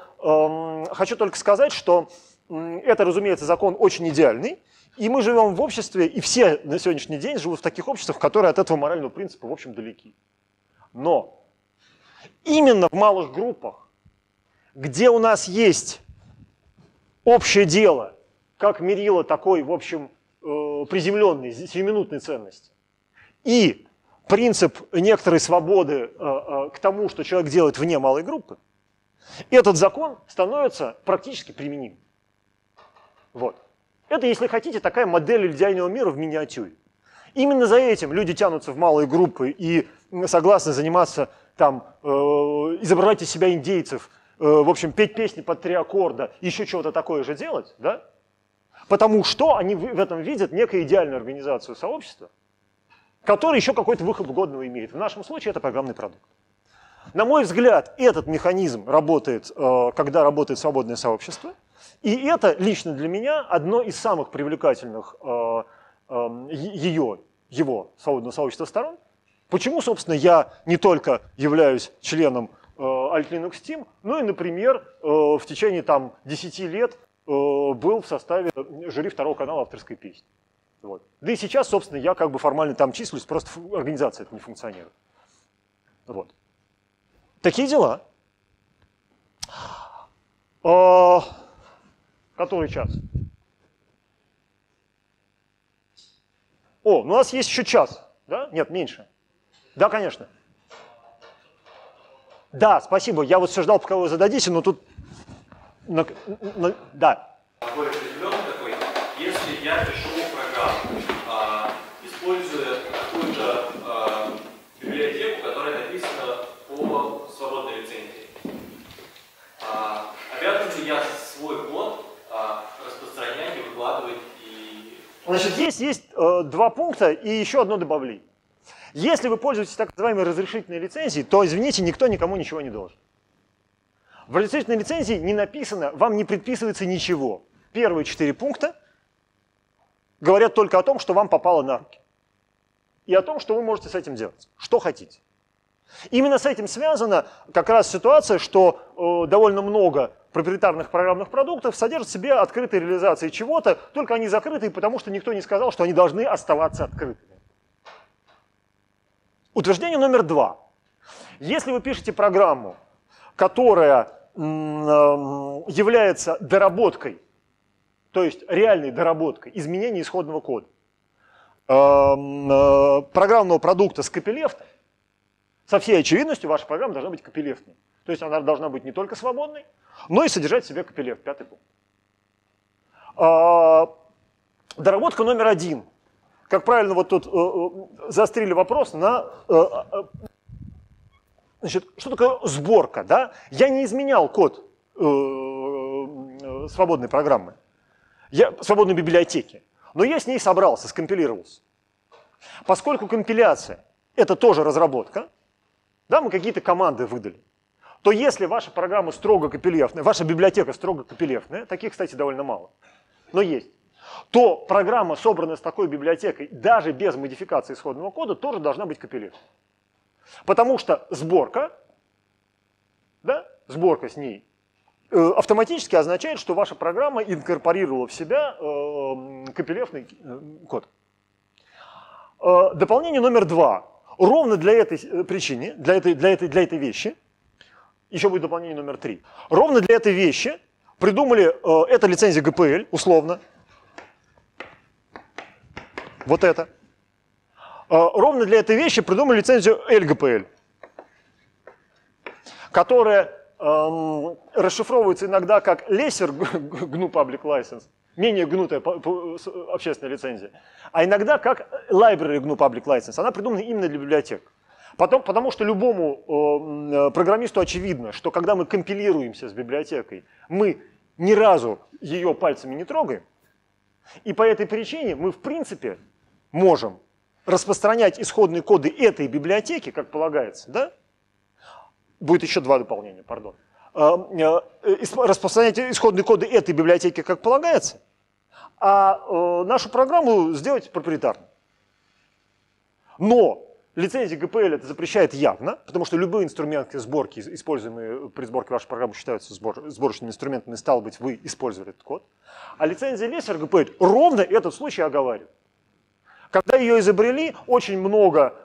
это, разумеется, закон очень идеальный, и мы живем в обществе, и все на сегодняшний день живут в таких обществах, которые от этого морального принципа, в общем, далеки. Но именно в малых группах, где у нас есть общее дело, как мерило такой, в общем, приземленной, сиюминутной ценности, и принцип некоторой свободы к тому, что человек делает вне малой группы, этот закон становится практически применим. Вот. Это, если хотите, такая модель идеального мира в миниатюре. Именно за этим люди тянутся в малые группы и согласны заниматься, там, изображать из себя индейцев, в общем, петь песни под 3 аккорда, еще чего-то такое же делать, да? Потому что они в этом видят некую идеальную организацию сообщества, который еще какой-то выход годного имеет. В нашем случае это программный продукт. На мой взгляд, этот механизм работает, когда работает свободное сообщество, и это лично для меня одно из самых привлекательных его свободного сообщества сторон. Почему, собственно, я не только являюсь членом Alt Linux Team, но и, например, в течение там 10 лет был в составе жюри 2-го канала авторской песни. Вот. Да и сейчас, собственно, я как бы формально там числюсь, просто организация это не функционирует. Вот. Такие дела. Который час? О, у нас есть еще час. Да? Нет, меньше. Да, конечно. Да, спасибо. Я вот все ждал, пока вы зададите, но тут... Да. Такой определенный такой, если я пишу программу, используя какую-то библиотеку, которая написана по свободной лицензии, обязан ли я свой код распространять и выкладывать? Значит, здесь есть 2 пункта и еще одно добавление. Если вы пользуетесь так называемой разрешительной лицензией, то, извините, никто никому ничего не должен. В разрешительной лицензии не написано, вам не предписывается ничего. Первые 4 пункта говорят только о том, что вам попало на руки. И о том, что вы можете с этим делать. Что хотите. Именно с этим связана как раз ситуация, что довольно много проприетарных программных продуктов содержат в себе открытые реализации чего-то, только они закрытые, потому что никто не сказал, что они должны оставаться открытыми. Утверждение номер 2. Если вы пишете программу, которая является доработкой, то есть реальной доработкой изменения исходного кода программного продукта с копилефтом, со всей очевидностью ваша программа должна быть копилефтной. То есть она должна быть не только свободной, но и содержать в себе копилефт, 5-й пункт. Доработка номер 1. Как правильно вот тут заострили вопрос на... Значит, что такое сборка? Да? Я не изменял код свободной программы, свободной библиотеки. Но я с ней собрался, скомпилировался. Поскольку компиляция – это тоже разработка, да, мы какие-то команды выдали, то если ваша программа строго копилефтная, ваша библиотека строго копилефтная, таких, кстати, довольно мало, но есть, то программа, собранная с такой библиотекой, даже без модификации исходного кода, тоже должна быть копилефтной. Потому что сборка, да, сборка с ней, автоматически означает, что ваша программа инкорпорировала в себя копилефтный код. Дополнение номер 2. Ровно для этой причине, для этой вещи, еще будет дополнение номер 3. Ровно для этой вещи придумали, это лицензия GPL, условно. Вот это. Ровно для этой вещи придумали лицензию LGPL, которая расшифровывается иногда как lesser GNU Public License, менее гнутая общественная лицензия, а иногда как library GNU Public License. Она придумана именно для библиотек. Потому что любому программисту очевидно, что когда мы компилируемся с библиотекой, мы ни разу ее пальцами не трогаем, и по этой причине мы в принципе можем распространять исходные коды этой библиотеки, как полагается, да? Будет еще 2 дополнения, пардон. Распространять исходные коды этой библиотеки, как полагается, а нашу программу сделать проприетарной. Но лицензия GPL это запрещает явно, потому что любые инструменты сборки, используемые при сборке вашей программы, считаются сборочными инструментами, стало быть, вы использовали этот код. А лицензия Lesser GPL ровно этот случай оговаривает. Когда ее изобрели, очень много,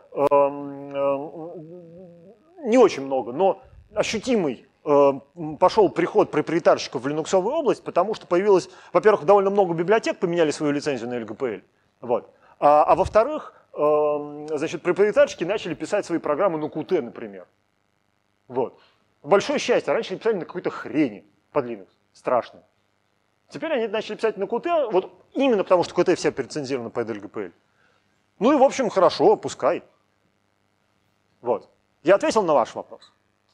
не очень много, но ощутимый пошел приход проприетарщиков в линуксовую область, потому что появилось, во-первых, довольно много библиотек поменяли свою лицензию на LGPL. Вот. А во-вторых, значит, проприетарщики начали писать свои программы на Qt, например. Вот. Большое счастье, раньше они писали на какой-то хрени под Linux, страшно. Теперь они начали писать на Qt, вот именно потому что Qt вся перецензирована под LGPL. Ну и, в общем, хорошо, пускай. Вот. Я ответил на ваш вопрос.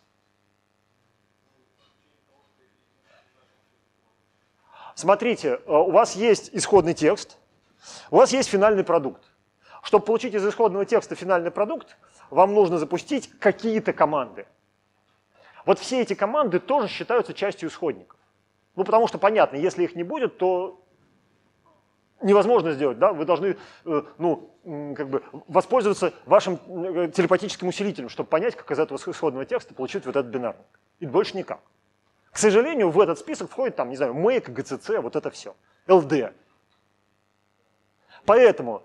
Смотрите, у вас есть исходный текст, у вас есть финальный продукт. Чтобы получить из исходного текста финальный продукт, вам нужно запустить какие-то команды. Вот все эти команды тоже считаются частью исходников. Ну, потому что, понятно, если их не будет, то невозможно сделать, да? Вы должны как бы воспользоваться вашим телепатическим усилителем, чтобы понять, как из этого исходного текста получить вот этот бинарник. И больше никак. К сожалению, в этот список входит, там, не знаю, make, GCC, вот это все. LD. Поэтому,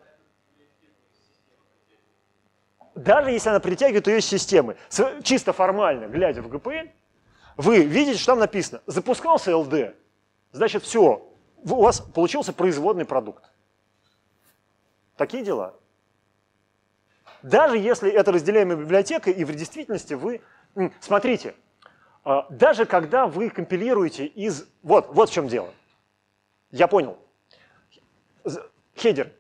даже если она притягивает ее из системы, чисто формально, глядя в GPL, вы видите, что там написано, запускался LD, значит, все, у вас получился производный продукт. Такие дела. Даже если это разделяемая библиотека, и в действительности вы... Смотрите, даже когда вы компилируете из... Вот в чем дело. Я понял. Хедер.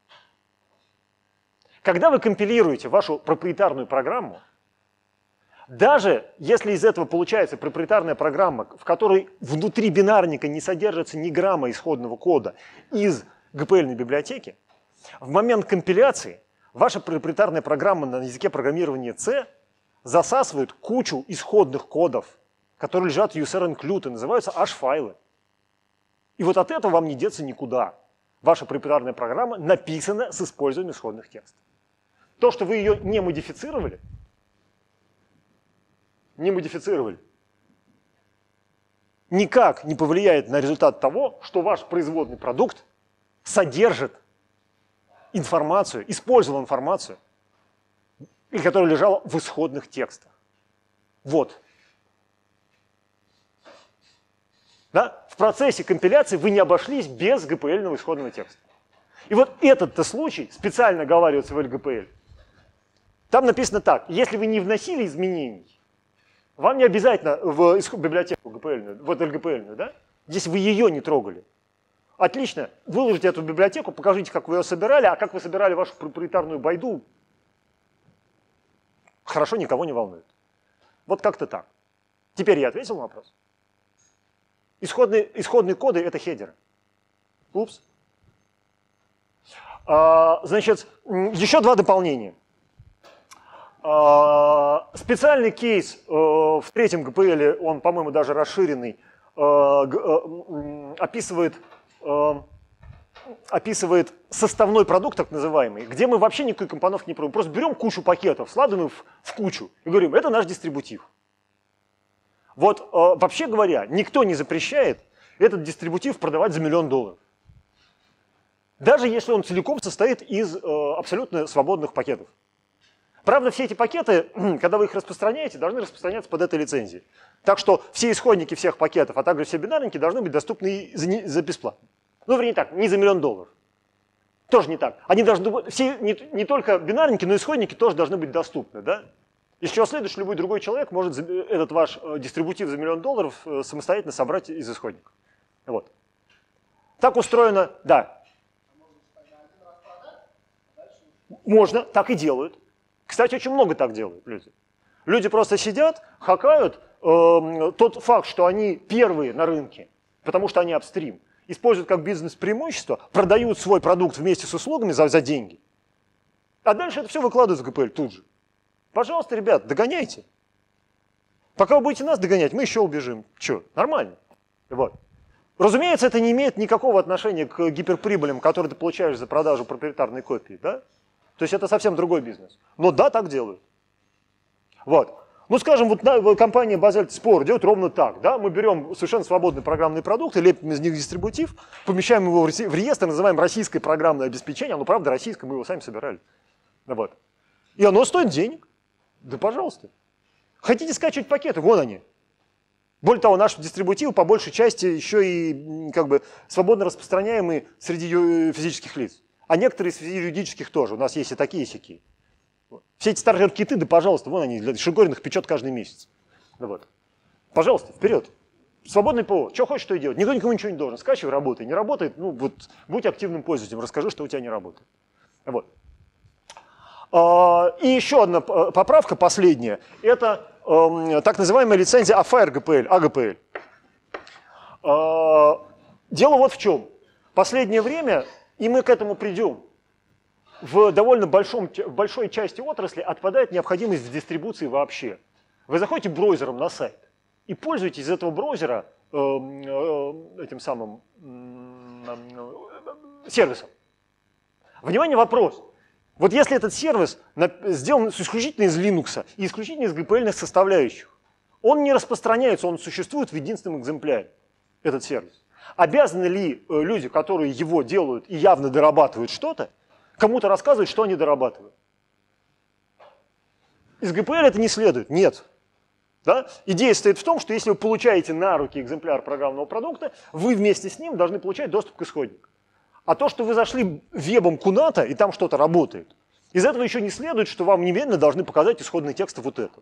Когда вы компилируете вашу проприетарную программу, даже если из этого получается проприетарная программа, в которой внутри бинарника не содержится ни грамма исходного кода из GPL-ной библиотеки, в момент компиляции ваша проприетарная программа на языке программирования C засасывает кучу исходных кодов, которые лежат в user-include и называются H-файлы. И вот от этого вам не деться никуда. Ваша проприетарная программа написана с использованием исходных текстов. То, что вы ее не модифицировали, никак не повлияет на результат того, что ваш производный продукт содержит информацию, использовал информацию, которая лежала в исходных текстах. Вот. Да? В процессе компиляции вы не обошлись без GPL-ного исходного текста. И вот этот-то случай специально оговаривается в LGPL. Там написано так, если вы не вносили изменений, вам не обязательно в библиотеку GPL-ную, вот LGPL-ную, да? Здесь вы ее не трогали. Отлично, выложите эту библиотеку, покажите, как вы ее собирали, а как вы собирали вашу проприетарную байду, хорошо, никого не волнует. Вот как-то так. Теперь я ответил на вопрос? Исходные коды — это хедеры. Упс. Значит, еще два дополнения. Специальный кейс в третьем ГПЛ, он, по-моему, даже расширенный, описывает составной продукт, так называемый, где мы вообще никакой компоновки не пробуем. Просто берем кучу пакетов, складываем в кучу и говорим, это наш дистрибутив. Вот, вообще говоря, никто не запрещает этот дистрибутив продавать за $1 миллион. Даже если он целиком состоит из абсолютно свободных пакетов. Правда, все эти пакеты, когда вы их распространяете, должны распространяться под этой лицензией. Так что все исходники всех пакетов, а также все бинарники должны быть доступны за бесплатно. Ну, вернее так, не за $1 миллион. Тоже не так. Они должны быть, все, не только бинарники, но и исходники тоже должны быть доступны. Да? Из чего следует, что любой другой человек может этот ваш дистрибутив за $1 миллион самостоятельно собрать из исходников. Вот. Так устроено, да. Можно, так и делают. Кстати, очень много так делают люди. Люди просто сидят, хакают тот факт, что они первые на рынке, потому что они апстрим, используют как бизнес-преимущество, продают свой продукт вместе с услугами за деньги. А дальше это все выкладывают в ГПЛ тут же. Пожалуйста, ребят, догоняйте. Пока вы будете нас догонять, мы еще убежим. Че, нормально. Вот. Разумеется, это не имеет никакого отношения к гиперприбылям, которые ты получаешь за продажу проприетарной копии. Да? То есть это совсем другой бизнес. Но да, так делают. Вот. Ну, скажем, вот компания Basalt Spore делает ровно так. Да? Мы берем совершенно свободные программные продукты, лепим из них дистрибутив, помещаем его в реестр, называем российское программное обеспечение. Оно, правда, российское, мы его сами собирали. Вот. И оно стоит денег. Да, пожалуйста. Хотите скачивать пакеты? Вон они. Более того, наши дистрибутивы по большей части еще и как бы свободно распространяемые среди физических лиц. А некоторые среди юридических тоже. У нас есть и такие, и сякие. Все эти стартер-киты, да, пожалуйста, вон они, Шигорин их печет каждый месяц. Да, вот. Пожалуйста, вперед. Свободный ПО. Что хочешь, то и делать. Никто никому ничего не должен. Скачивай, работай. Не работает, ну вот, будь активным пользователем, расскажи, что у тебя не работает. Вот. И еще одна поправка, последняя, это так называемая лицензия AFIRE GPL, AGPL. Дело вот в чем. В последнее время, и мы к этому придем, в довольно большой части отрасли отпадает необходимость в дистрибуции вообще. Вы заходите браузером на сайт и пользуетесь из этого браузера этим самым сервисом. Внимание, вопрос. Вот если этот сервис сделан исключительно из Linux и исключительно из GPL-ных составляющих, он не распространяется, он существует в единственном экземпляре, этот сервис. Обязаны ли люди, которые его делают и явно дорабатывают что-то, кому-то рассказывать, что они дорабатывают? Из GPL это не следует, нет. Да? Идея стоит в том, что если вы получаете на руки экземпляр программного продукта, вы вместе с ним должны получать доступ к исходнику. А то, что вы зашли вебом куда-то, и там что-то работает, из этого еще не следует, что вам немедленно должны показать исходный текст вот это.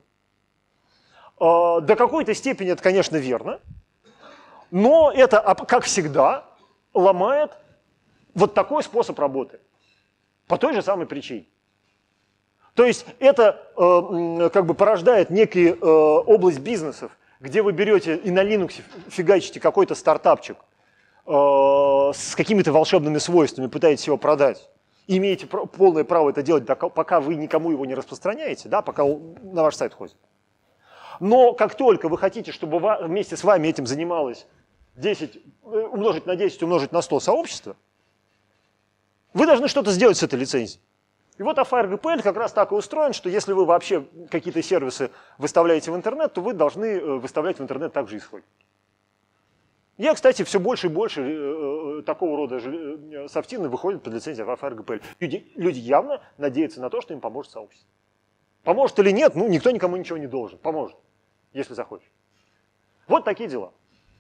До какой-то степени это, конечно, верно, но это, как всегда, ломает вот такой способ работы. По той же самой причине. То есть это как бы порождает некую область бизнесов, где вы берете и на Linux фигачите какой-то стартапчик, с какими-то волшебными свойствами, пытаетесь его продать, и имеете полное право это делать, пока вы никому его не распространяете, да, пока он на ваш сайт ходит. Но как только вы хотите, чтобы вместе с вами этим занималось 10, умножить на 10, умножить на 100 сообщества, вы должны что-то сделать с этой лицензией. И вот AFIRE GPL как раз так и устроен, что если вы вообще какие-то сервисы выставляете в интернет, то вы должны выставлять в интернет также исходники. Я, кстати, все больше и больше такого рода софтины выходят под лицензией AFIRE GPL. Люди явно надеются на то, что им поможет сообщество. Поможет или нет, ну, никто никому ничего не должен. Поможет, если захочет. Вот такие дела.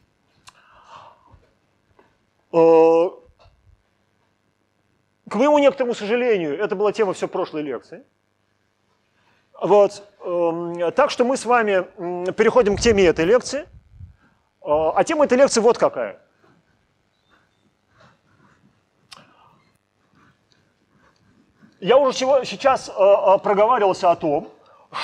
К моему некоторому сожалению, это была тема все прошлой лекции. Вот. Так что мы с вами переходим к теме этой лекции. А тема этой лекции вот какая. Я уже сейчас проговаривался о том,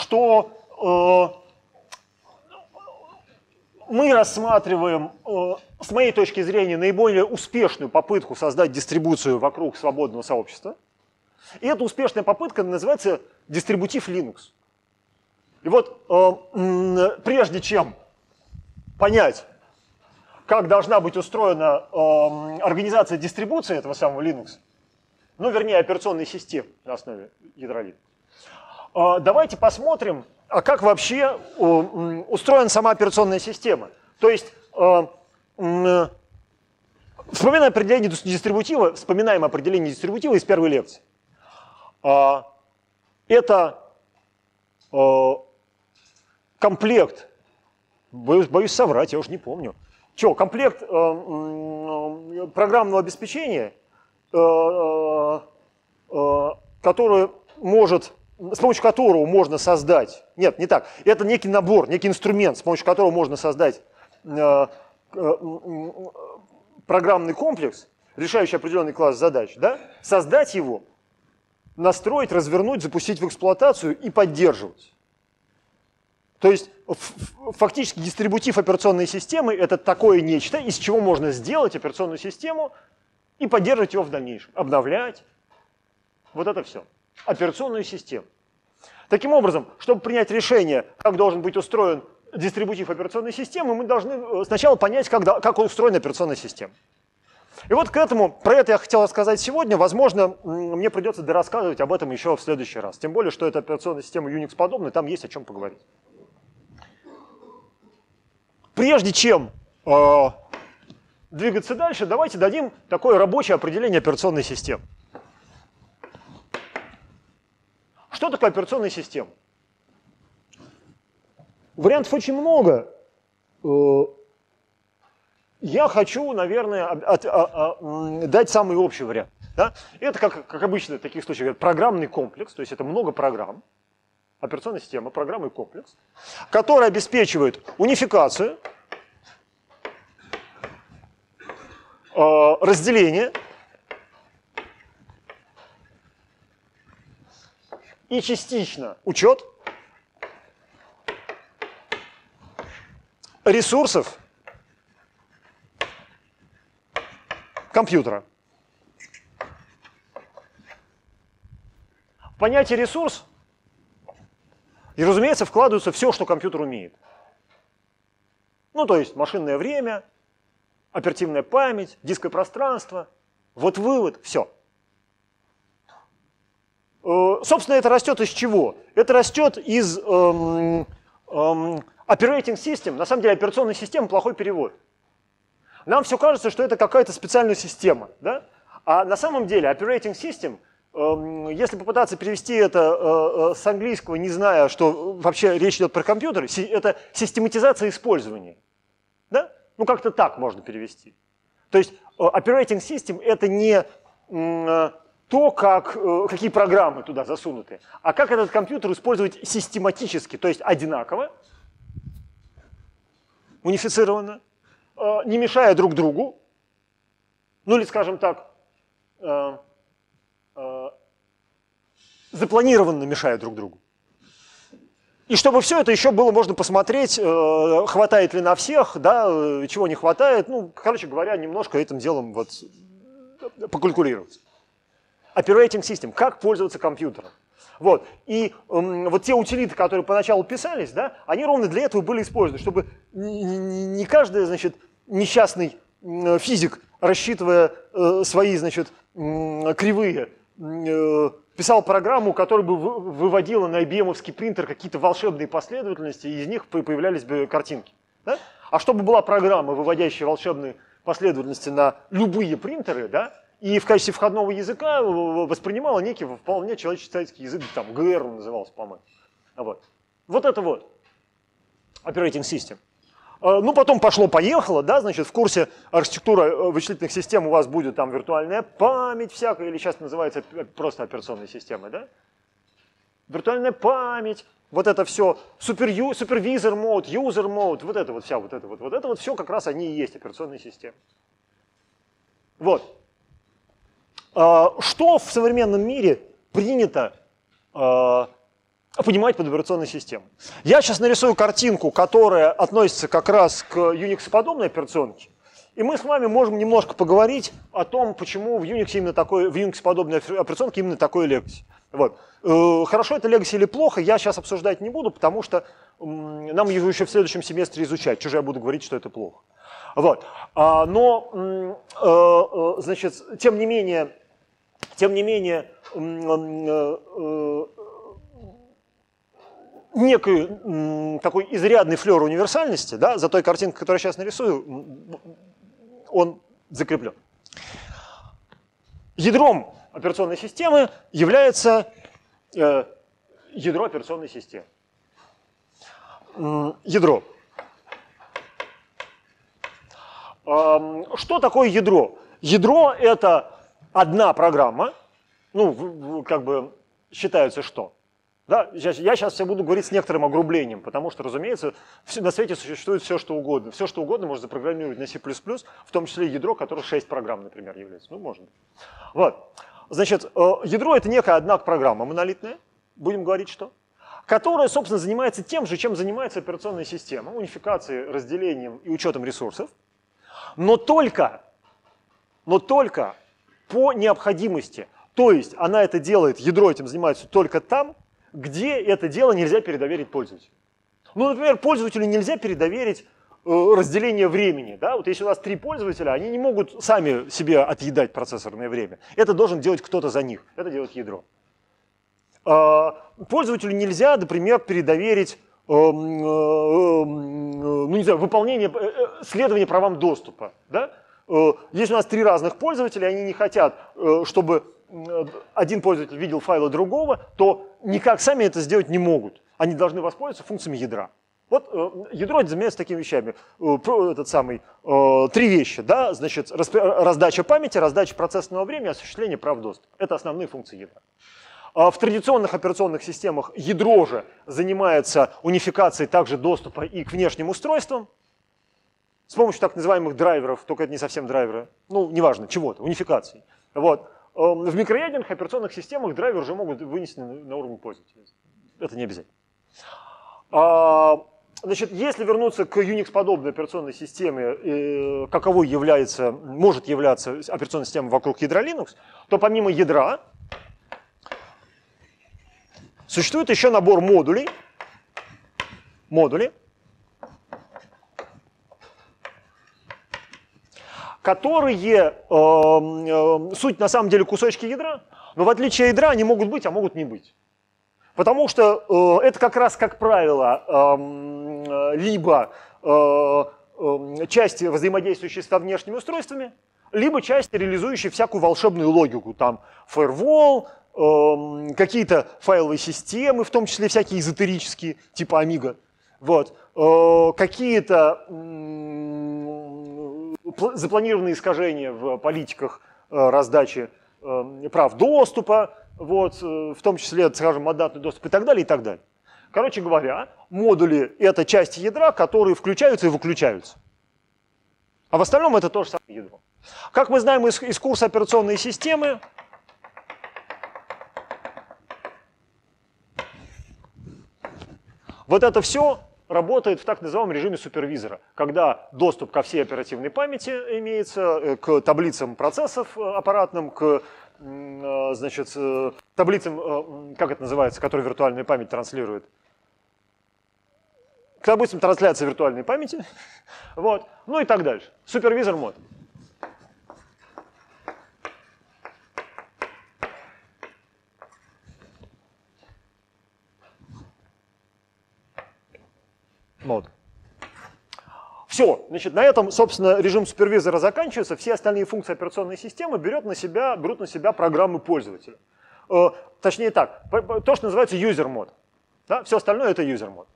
что мы рассматриваем с моей точки зрения, наиболее успешную попытку создать дистрибуцию вокруг свободного сообщества. И эта успешная попытка называется дистрибутив Linux. И вот прежде чем понять, как должна быть устроена организация дистрибуции этого самого Linux, ну, вернее, операционной системы на основе ядра Linux, давайте посмотрим, а как вообще устроена сама операционная система. То есть, вспоминаем определение дистрибутива из первой лекции. Это комплект, боюсь соврать, я уже не помню. Комплект программного обеспечения, который с помощью которого можно создать, нет, не так, это некий набор, некий инструмент, с помощью которого можно создать программный комплекс, решающий определенный класс задач, да? Создать его, настроить, развернуть, запустить в эксплуатацию и поддерживать. То есть фактически дистрибутив операционной системы – это такое нечто, из чего можно сделать операционную систему и поддерживать ее в дальнейшем, обновлять. Вот это все. Операционную систему. Таким образом, чтобы принять решение, как должен быть устроен дистрибутив операционной системы, мы должны сначала понять, как устроена операционная система. И вот про это я хотел рассказать сегодня. Возможно, мне придется дорассказывать об этом еще в следующий раз. Тем более, что эта операционная система Unix-подобная, там есть о чем поговорить. Прежде чем двигаться дальше, давайте дадим такое рабочее определение операционной системы. Что такое операционная система? Вариантов очень много. Я хочу, наверное, дать самый общий вариант. Да? Это, как обычно в таких случаях, говорят, программный комплекс, то есть это много программ, операционная система, программный комплекс, который обеспечивает унификацию, разделение и частично учет ресурсов компьютера. В понятие ресурс, и, разумеется, вкладывается все, что компьютер умеет. Ну, то есть машинное время, оперативная память, дисковое пространство, вот вывод, все. Собственно, это растет из чего? Это растет из operating system. На самом деле, операционная система – плохой перевод. Нам все кажется, что это какая-то специальная система. Да? А на самом деле operating system, если попытаться перевести это с английского, не зная, что вообще речь идет про компьютеры, это систематизация использования. Да? Ну, как-то так можно перевести. То есть operating system – это не то, какие программы туда засунуты, а как этот компьютер использовать систематически, то есть одинаково, унифицированно, не мешая друг другу, ну или, скажем так, запланированно мешая друг другу. И чтобы все это еще было можно посмотреть, хватает ли на всех, да, чего не хватает, ну, короче говоря, немножко этим делом вот покалькулировать. Operating system, как пользоваться компьютером. Вот. И вот те утилиты, которые поначалу писались, да, они ровно для этого были использованы, чтобы не каждый, значит, несчастный физик, рассчитывая свои, значит, кривые, писал программу, которая бы выводила на IBM-овский принтер какие-то волшебные последовательности, и из них появлялись бы картинки. Да? А чтобы была программа, выводящая волшебные последовательности на любые принтеры, да, и в качестве входного языка воспринимала некий вполне человеческий язык, там ГР он назывался, по-моему. Вот это вот operating system. Ну, потом пошло-поехало, да, значит, в курсе архитектуры вычислительных систем у вас будет там виртуальная память всякая, или сейчас называется просто операционной системой, да? Виртуальная память, вот это все, супервизор мод, юзер мод, вот это вот все как раз они и есть операционные системы. Вот. Что в современном мире принято понимать под операционной системой? Я сейчас нарисую картинку, которая относится как раз к Unix-подобной операционке. И мы с вами можем немножко поговорить о том, почему в Unix именно такой, в Unix подобной операционке именно такой legacy. Вот. Хорошо это legacy или плохо, я сейчас обсуждать не буду, потому что нам его еще в следующем семестре изучать. Чего же я буду говорить, что это плохо. Вот. Но, значит, тем не менее, некий такой изрядный флер универсальности, да, за той картинкой, которую я сейчас нарисую, он закреплен. Ядром операционной системы является ядро операционной системы. Ядро. Что такое ядро? Ядро – это одна программа, ну, как бы считается что? Да, я сейчас все буду говорить с некоторым огрублением, потому что, разумеется, на свете существует все, что угодно. Все, что угодно можно запрограммировать на C++, в том числе ядро, которое 6 программ, например, является. Ну, можно. Вот. Значит, ядро – это некая одна программа монолитная, будем говорить, что, которая, собственно, занимается тем же, чем занимается операционная система, унификацией, разделением и учетом ресурсов, но только по необходимости. То есть она это делает, ядро этим занимается только там, где это дело нельзя передоверить пользователю. Ну, например, пользователю нельзя передоверить разделение времени. Да? Вот если у нас 3 пользователя, они не могут сами себе отъедать процессорное время. Это должен делать кто-то за них. Это делает ядро. Пользователю нельзя, например, передоверить ну, не знаю, выполнение, следование правам доступа. Да? Если у нас 3 разных пользователя, они не хотят, чтобы один пользователь видел файлы другого, то никак сами это сделать не могут. Они должны воспользоваться функциями ядра. Вот ядро занимается такими вещами. Этот самый, 3 вещи. Да? Значит, раздача памяти, раздача процессорного времени, осуществление прав доступа. Это основные функции ядра. В традиционных операционных системах ядро же занимается унификацией также доступа и к внешним устройствам с помощью так называемых драйверов, только это не совсем драйверы, ну, неважно, чего-то, унификации. Вот. В микроядерных операционных системах драйверы уже могут вынести на уровень пользователя. Это не обязательно. Значит, если вернуться к Unix-подобной операционной системе, каковой может являться операционная система вокруг ядра Linux, то помимо ядра существует еще набор модулей, которые суть на самом деле кусочки ядра, но в отличие от ядра они могут быть, а могут не быть. Потому что это как раз, как правило, либо части, взаимодействующие со внешними устройствами, либо части, реализующие всякую волшебную логику, там firewall, какие-то файловые системы, в том числе всякие эзотерические, типа Amiga, вот, какие-то запланированные искажения в политиках раздачи прав доступа, вот, в том числе, скажем, мандатный доступ и так далее, и так далее. Короче говоря, модули – это части ядра, которые включаются и выключаются. А в остальном это то же самое ядро. Как мы знаем из курса операционной системы, вот это все работает в так называемом режиме супервизора, когда доступ ко всей оперативной памяти имеется, к таблицам процессов аппаратным, к, значит, таблицам, как это называется, которые виртуальная память транслирует, к таблицам трансляции виртуальной памяти, вот, ну и так дальше. Супервизор мод. Все, значит, на этом, собственно, режим супервизора заканчивается, все остальные функции операционной системы берут на себя программы пользователя. Точнее так, то, что называется user мод. Да? Все остальное это user мод.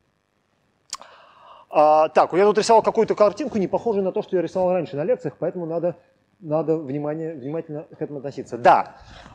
Так, я тут рисовал какую-то картинку, не похожую на то, что я рисовал раньше на лекциях, поэтому надо внимательно к этому относиться. Да,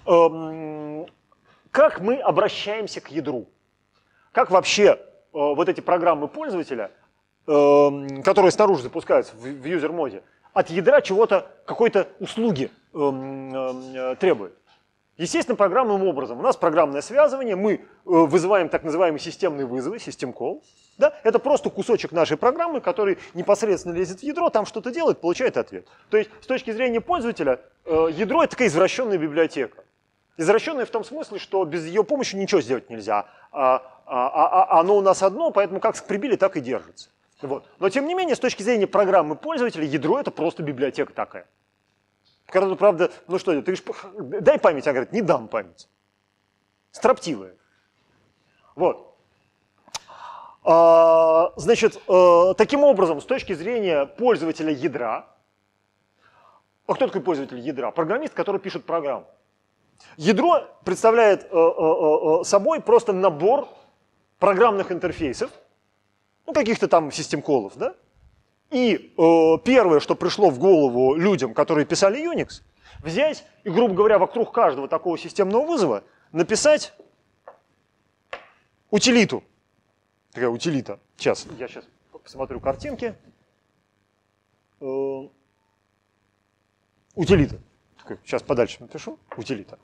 как мы обращаемся к ядру? Как вообще вот эти программы пользователя, которые снаружи запускаются в юзер-моде, от ядра чего-то, какой-то услуги требуют? Естественно, программным образом. У нас программное связывание, мы вызываем так называемые системные вызовы, system call. Да? Это просто кусочек нашей программы, который непосредственно лезет в ядро, там что-то делает, получает ответ. То есть с точки зрения пользователя ядро — это такая извращенная библиотека. Извращенная в том смысле, что без ее помощи ничего сделать нельзя. Оно у нас одно, поэтому как прибили, так и держится. Вот. Но тем не менее, с точки зрения программы пользователя, ядро — это просто библиотека такая. Правда, ну что, ты говоришь, дай память, а говорит, не дам память. Строптивая. Вот. Значит, таким образом, с точки зрения пользователя ядра, а кто такой пользователь ядра? Программист, который пишет программу. Ядро представляет собой просто набор программных интерфейсов, ну, каких-то там систем-колов, да? И первое, что пришло в голову людям, которые писали Unix, взять и, грубо говоря, вокруг каждого такого системного вызова написать утилиту. Такая утилита. Я сейчас посмотрю картинки. Утилита. Сейчас подальше напишу. Утилита.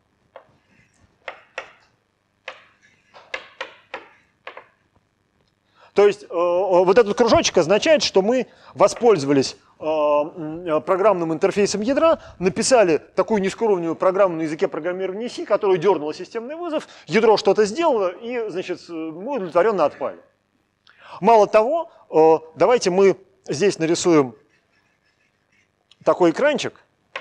То есть вот этот кружочек означает, что мы воспользовались программным интерфейсом ядра, написали такую низкоуровневую программу на языке программирования C, которая дернула системный вызов, ядро что-то сделало, и, значит, мы удовлетворенно отпали. Мало того, давайте мы здесь нарисуем такой экранчик.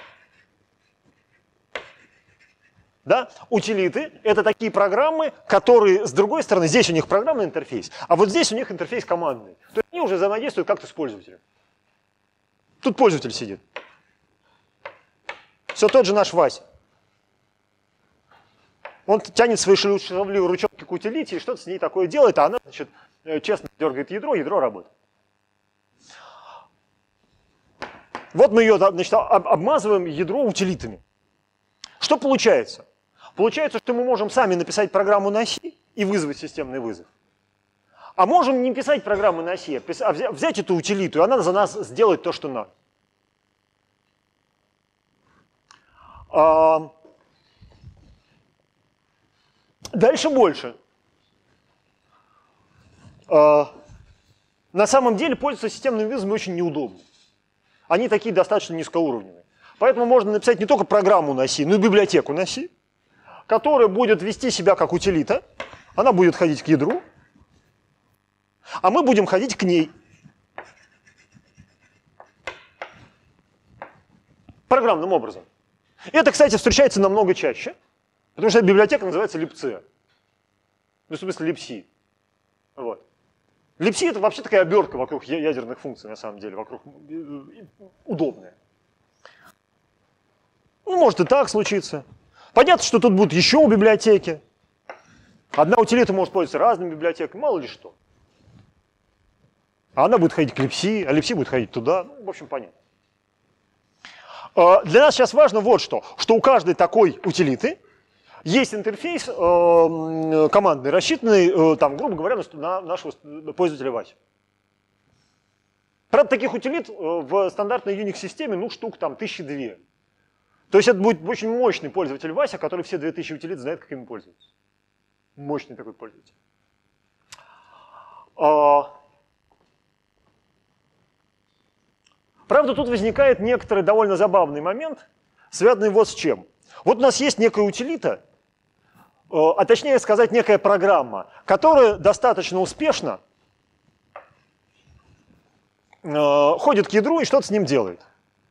Да? Утилиты — это такие программы, которые, с другой стороны, здесь у них программный интерфейс, а вот здесь у них интерфейс командный. То есть они уже взаимодействуют как-то с пользователем. Тут пользователь сидит. Все тот же наш Вася. Он тянет свои шаловливые ручонки к утилите и что-то с ней такое делает, а она, значит, честно дергает ядро, ядро работает. Вот мы ее, значит, обмазываем ядро утилитами. Что получается? Получается, что мы можем сами написать программу на C и вызвать системный вызов. А можем не писать программы на C, а взять эту утилиту, и она за нас сделает то, что надо. Дальше больше. На самом деле пользоваться системными вызовами очень неудобно. Они такие достаточно низкоуровневые. Поэтому можно написать не только программу на C, но и библиотеку на C, которая будет вести себя как утилита. Она будет ходить к ядру, а мы будем ходить к ней. Программным образом. И это, кстати, встречается намного чаще, потому что эта библиотека называется libc. Ну, в смысле libc. Вот. libc — это вообще такая обертка вокруг ядерных функций, на самом деле, вокруг удобная. Ну, может и так случиться. Понятно, что тут будут еще библиотеки. Одна утилита может пользоваться разными библиотеками, мало ли что. А она будет ходить к libc, а libc будет ходить туда. Ну, в общем, понятно. Для нас сейчас важно вот что у каждой такой утилиты есть интерфейс командный, рассчитанный, там, грубо говоря, на нашего пользователя Васю. Правда, таких утилит в стандартной Unix-системе, ну, штук там 1002. То есть это будет очень мощный пользователь Вася, который все 2000 утилит знает, как ими пользоваться. Мощный такой пользователь. Правда, тут возникает некоторый довольно забавный момент, связанный вот с чем. Вот у нас есть некая утилита, а точнее сказать, некая программа, которая достаточно успешно ходит к ядру и что-то с ним делает.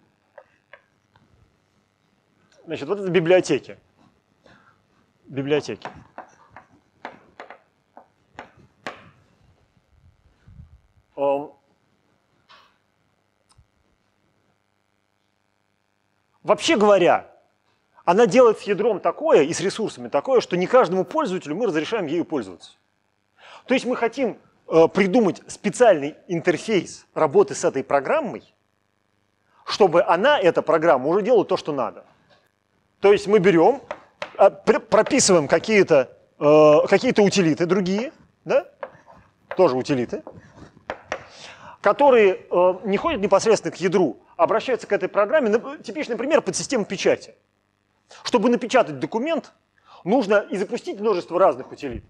Значит, вот это библиотеки. Библиотеки. Вообще говоря, она делает с ядром такое и с ресурсами такое, что не каждому пользователю мы разрешаем ею пользоваться. То есть мы хотим придумать специальный интерфейс работы с этой программой, чтобы она, эта программа, уже делала то, что надо. То есть мы берем, прописываем какие-то утилиты другие, да? Тоже утилиты, которые не ходят непосредственно к ядру, а обращаются к этой программе, типичный пример, под систему печати. Чтобы напечатать документ, нужно и запустить множество разных утилит.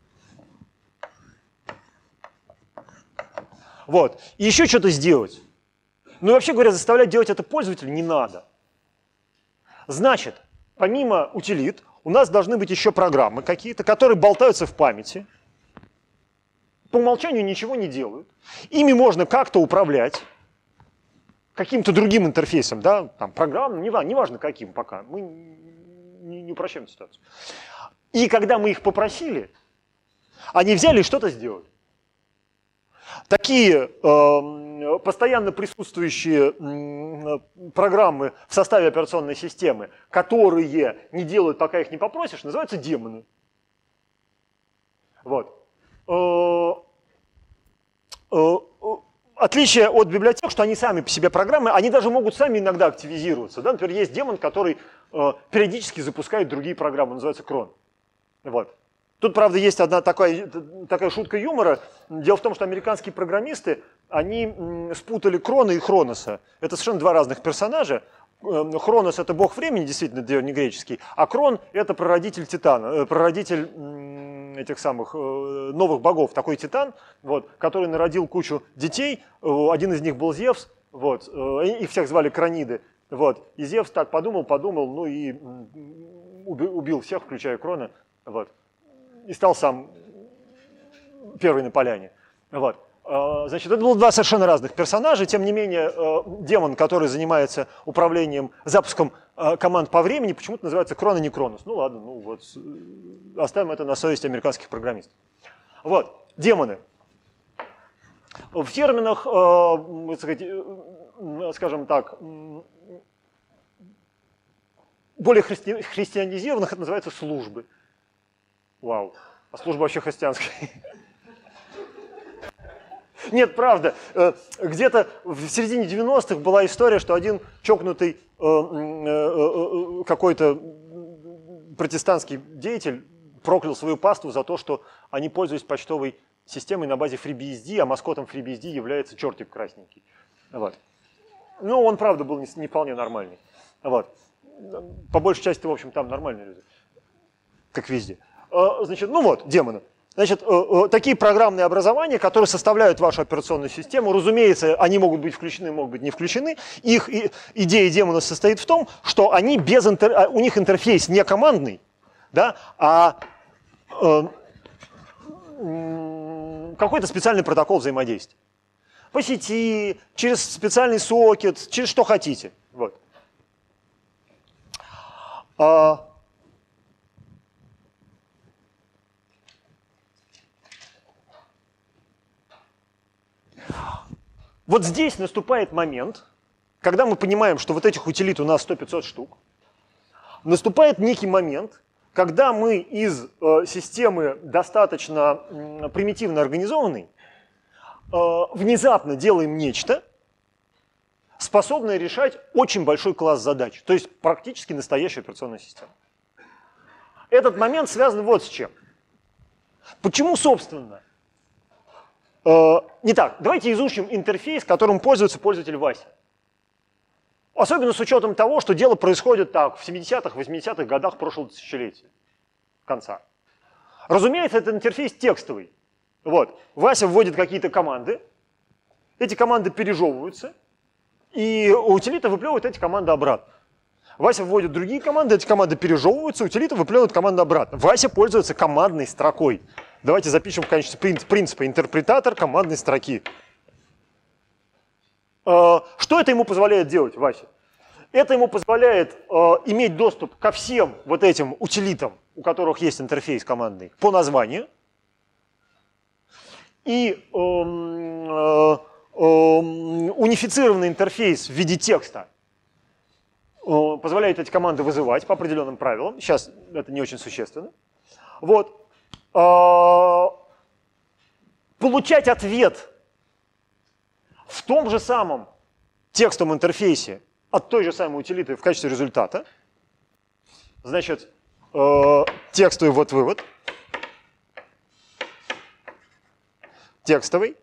Вот. И еще что-то сделать. Ну и вообще говоря, заставлять делать это пользователя не надо. Значит, помимо утилит, у нас должны быть еще программы какие-то, которые болтаются в памяти. По умолчанию ничего не делают. Ими можно как-то управлять каким-то другим интерфейсом, да, там, программным, неважно каким пока. Мы не упрощаем ситуацию. И когда мы их попросили, они взяли и что-то сделали. Такие постоянно присутствующие программы в составе операционной системы, которые не делают, пока их не попросишь, называются демоны. Вот. Отличие от библиотек, что они сами по себе программы, они даже могут сами иногда активизироваться. Да? Например, есть демон, который периодически запускает другие программы, называется крон. Вот. Тут, правда, есть одна такая шутка юмора. Дело в том, что американские программисты, они спутали Крона и Хроноса. Это совершенно два разных персонажа. Хронос — это бог времени, действительно, древнегреческий, а Крон — это прародитель Титана, прародитель этих самых новых богов, такой Титан, вот, который народил кучу детей. Один из них был Зевс, вот, их всех звали Крониды. Вот. И Зевс так подумал, ну и убил всех, включая Крона. Вот. И стал сам первый на поляне. Вот. Значит, это было два совершенно разных персонажа. Тем не менее, демон, который занимается управлением, запуском команд по времени, почему-то называется Крон, а не Кронос. Ну ладно, ну вот, оставим это на совесть американских программистов. Вот, демоны. В терминах, скажем так, более христианизированных это называется службы. Вау, а служба вообще христианская. Нет, правда, где-то в середине 90-х была история, что один чокнутый какой-то протестантский деятель проклял свою паству за то, что они пользуются почтовой системой на базе FreeBSD, а маскотом FreeBSD является чертик красненький. Вот. Ну, он, правда, был не вполне нормальный. Вот. По большей части, в общем, там нормальные люди, как везде. Значит, ну вот, демоны. Значит, такие программные образования, которые составляют вашу операционную систему, разумеется, они могут быть включены, могут быть не включены. Их идея демона состоит в том, что они у них интерфейс не командный, да, а какой-то специальный протокол взаимодействия. По сети, через специальный сокет, через что хотите. Вот. Вот здесь наступает момент, когда мы понимаем, что вот этих утилит у нас 100-500 штук. Наступает некий момент, когда мы из системы достаточно примитивно организованной внезапно делаем нечто, способное решать очень большой класс задач, то есть практически настоящая операционная система. Этот момент связан вот с чем. Почему, собственно? Не так, давайте изучим интерфейс, которым пользуется пользователь Вася. Особенно с учетом того, что дело происходит так, в 70-х, 80-х годах прошлого тысячелетия, конца. Разумеется, этот интерфейс текстовый. Вот. Вася вводит какие-то команды, эти команды пережевываются, и утилита выплевывает эти команды обратно. Вася вводит другие команды, эти команды пережевываются, утилита выплевывает команду обратно. Вася пользуется командной строкой. Давайте запишем в качестве принципа интерпретатор командной строки. Что это ему позволяет делать, Вася? Это ему позволяет иметь доступ ко всем вот этим утилитам, у которых есть интерфейс командный, по названию. И унифицированный интерфейс в виде текста позволяет эти команды вызывать по определенным правилам. Сейчас это не очень существенно. Вот. Получать ответ в том же самом текстовом интерфейсе от той же самой утилиты в качестве результата. Значит, текстовый вот вывод. Текстовый.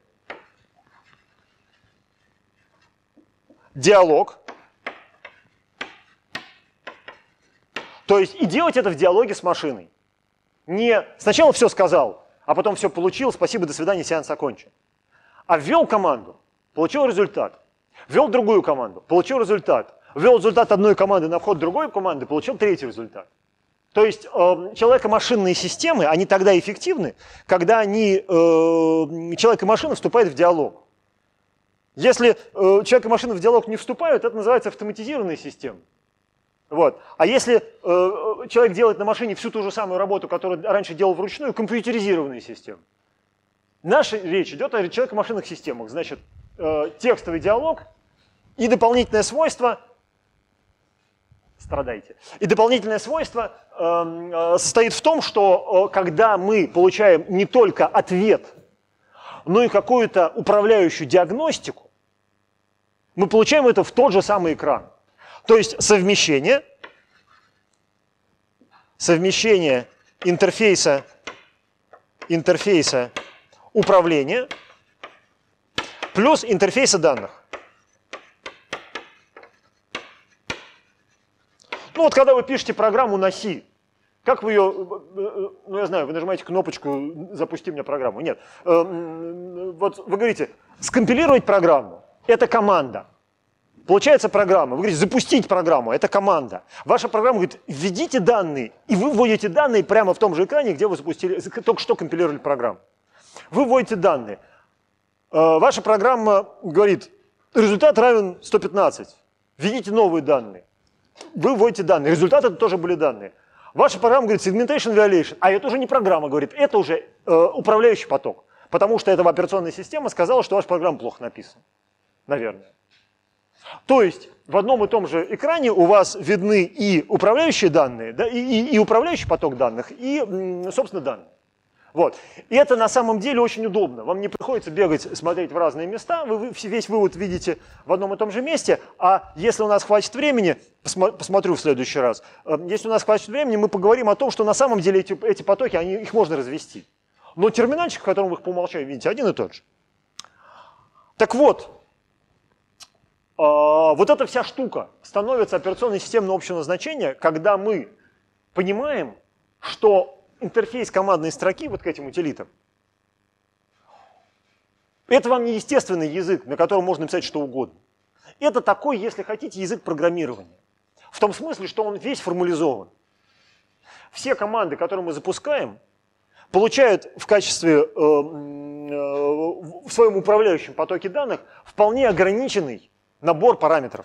Диалог. То есть и делать это в диалоге с машиной. Не сначала все сказал, а потом все получил, спасибо, до свидания, сеанс окончен. А ввел команду, получил результат. Ввел другую команду, получил результат. Ввел результат одной команды на вход другой команды, получил третий результат. То есть человеко-машинные системы, они тогда эффективны, когда человек и машина вступают в диалог. Если человек и машина в диалог не вступают, это называется автоматизированная система. Вот. А если человек делает на машине всю ту же самую работу, которую раньше делал вручную, компьютеризированная система. Наша речь идет о человеко-машинных системах. Значит, текстовый диалог и дополнительное свойство, страдайте, и дополнительное свойство состоит в том, что когда мы получаем не только ответ, но и какую-то управляющую диагностику, мы получаем это в тот же самый экран. То есть совмещение интерфейса управления плюс интерфейса данных. Ну вот когда вы пишете программу на C, как вы ее, ну я знаю, вы нажимаете кнопочку «Запусти мне программу». Нет. Вот вы говорите «Скомпилировать программу» — это команда. Получается программа. Вы говорите «Запустить программу» — это команда. Ваша программа говорит «Введите данные», и вы вводите данные прямо в том же экране, где вы запустили, только что компилировали программу. Вы вводите данные. Ваша программа говорит «Результат равен 115». Введите новые данные. Вы вводите данные. Результаты это тоже были данные. Ваша программа говорит segmentation violation, а это уже не программа говорит, это уже управляющий поток. Потому что эта операционная система сказала, что ваша программа плохо написана. Наверное. То есть в одном и том же экране у вас видны и управляющие данные, да, и управляющий поток данных, и, собственно, данные. Вот. И это на самом деле очень удобно. Вам не приходится бегать, смотреть в разные места, вы весь вывод видите в одном и том же месте, а если у нас хватит времени, посмотрю в следующий раз, если у нас хватит времени, мы поговорим о том, что на самом деле эти потоки, их можно развести. Но терминальчик, в котором вы их по умолчанию видите, один и тот же. Так вот, вот эта вся штука становится операционной системой общего назначения, когда мы понимаем, что интерфейс командной строки вот к этим утилитам — это вам не естественный язык, на котором можно написать что угодно. Это такой, если хотите, язык программирования. В том смысле, что он весь формализован. Все команды, которые мы запускаем, получают в качестве, в своем управляющем потоке данных вполне ограниченный набор параметров.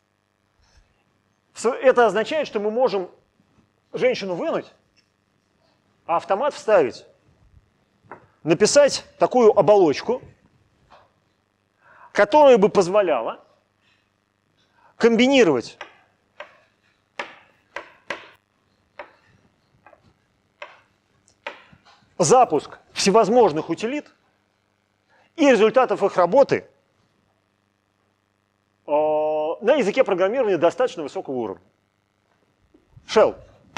Это означает, что мы можем женщину вынуть, а автомат вставить, написать такую оболочку, которая бы позволяла комбинировать запуск всевозможных утилит и результатов их работы на языке программирования достаточно высокого уровня. Shell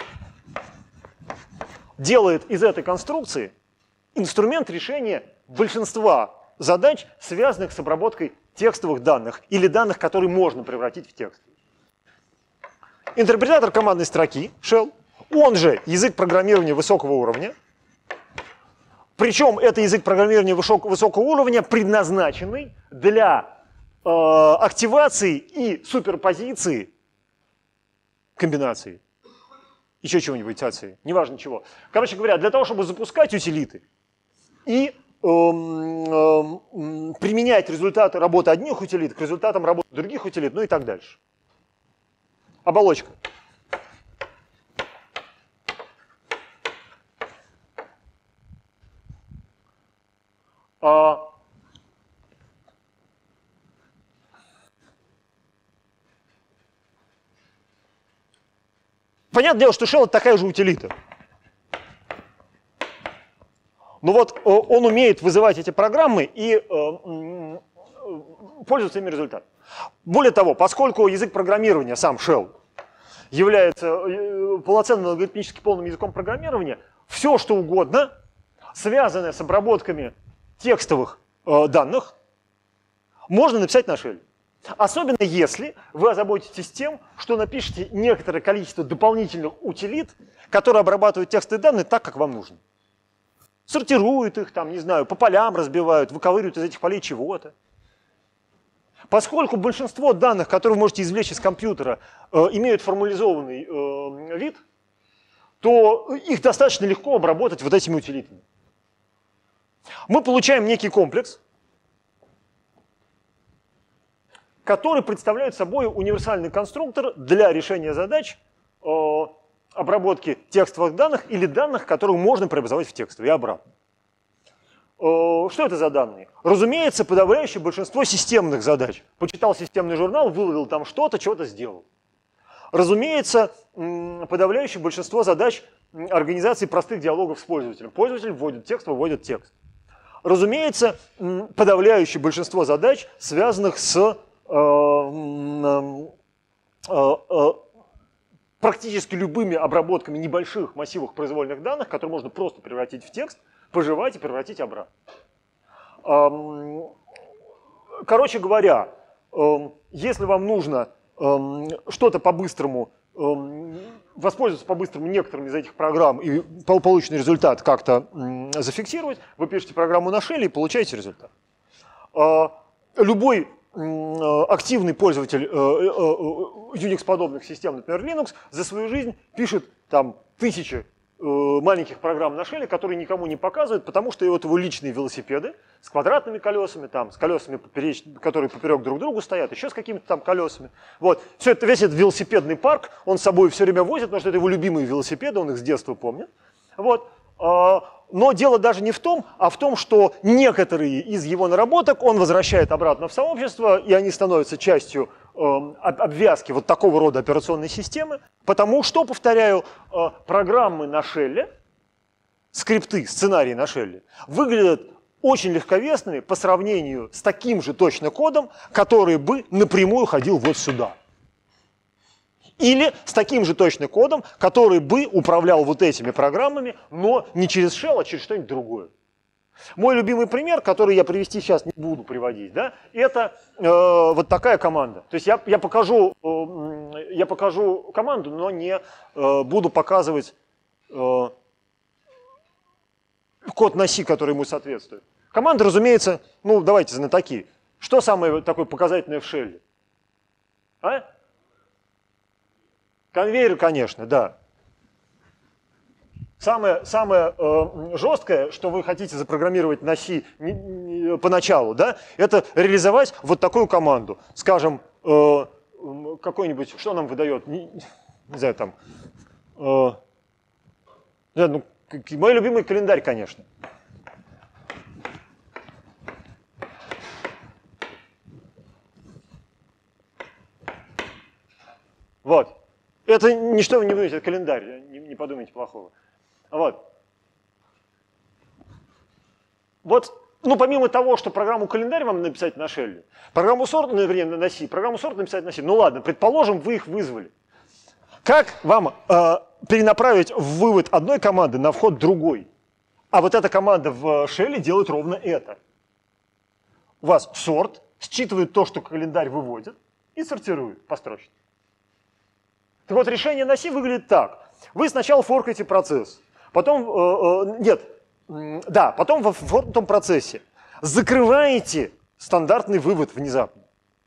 делает из этой конструкции инструмент решения большинства задач, связанных с обработкой текстовых данных или данных, которые можно превратить в текст. Интерпретатор командной строки, Shell, он же язык программирования высокого уровня, причем это язык программирования высокого уровня, предназначенный для активации и суперпозиции комбинаций. Еще чего-нибудь, итерации, неважно чего. Короче говоря, для того, чтобы запускать утилиты и применять результаты работы одних утилит к результатам работы других утилит, ну и так дальше. Оболочка. Понятное дело, что Shell — это такая же утилита. Но вот он умеет вызывать эти программы и пользоваться ими результатом. Более того, поскольку язык программирования, сам Shell, является полноценным алгоритмически полным языком программирования, все, что угодно, связанное с обработками текстовых данных, можно написать на Shell. Особенно если вы озаботитесь тем, что напишите некоторое количество дополнительных утилит, которые обрабатывают текстовые данные так, как вам нужно. Сортируют их, там, не знаю, по полям разбивают, выковыривают из этих полей чего-то. Поскольку большинство данных, которые вы можете извлечь из компьютера, имеют формализованный вид, то их достаточно легко обработать вот этими утилитами. Мы получаем некий комплекс, который представляет собой универсальный конструктор для решения задач обработки текстовых данных или данных, которые можно преобразовать в текстовые и обратно. Что это за данные? Разумеется, подавляющее большинство системных задач. Почитал системный журнал, выловил там что-то, чего-то сделал. Разумеется, подавляющее большинство задач организации простых диалогов с пользователем. Пользователь вводит текст, выводит текст. Разумеется, подавляющее большинство задач, связанных с практически любыми обработками небольших массивов произвольных данных, которые можно просто превратить в текст, пожевать и превратить обратно. Короче говоря, если вам нужно что-то по-быстрому, воспользоваться по-быстрому некоторыми из этих программ и полученный результат как-то зафиксировать, вы пишете программу на Shell и получаете результат. Любой активный пользователь Unix-подобных систем, например, Linux, за свою жизнь пишет там тысячи маленьких программ на Shell, которые никому не показывают, потому что это его личные велосипеды с квадратными колесами, там, с колесами, которые поперек друг другу стоят, еще с какими-то там колесами. Вот. Все это, весь этот велосипедный парк он с собой все время возит, потому что это его любимые велосипеды, он их с детства помнит. Вот. Но дело даже не в том, а в том, что некоторые из его наработок он возвращает обратно в сообщество, и они становятся частью обвязки вот такого рода операционной системы, потому что, повторяю, программы на Shell, скрипты, сценарии на Shell выглядят очень легковесными по сравнению с таким же точно кодом, который бы напрямую ходил вот сюда. Или с таким же точно кодом, который бы управлял вот этими программами, но не через Shell, а через что-нибудь другое. Мой любимый пример, который я привести сейчас не буду приводить, да, это вот такая команда. То есть я покажу команду, но не буду показывать код на C, который ему соответствует. Команда, разумеется, ну давайте знатоки. Что самое такое показательное в Shell? А? Конвейер, конечно, да. Самое жесткое, что вы хотите запрограммировать на C поначалу, да, это реализовать вот такую команду. Скажем, какой-нибудь, что нам выдает, не знаю, там, мой любимый календарь, конечно. Вот. Это ничто не выйдет, это календарь, не подумайте плохого. Вот, ну помимо того, что программу календарь вам написать на Shell, программу сорт, вернее, на C, программу сорт написать на C, ну ладно, предположим, вы их вызвали. Как вам перенаправить вывод одной команды на вход другой? А вот эта команда в Shell делает ровно это. У вас сорт считывает то, что календарь выводит, и сортирует построчно. Так вот, решение на C выглядит так. Вы сначала форкаете процесс, потом, потом в форкнутом процессе закрываете стандартный вывод внезапно.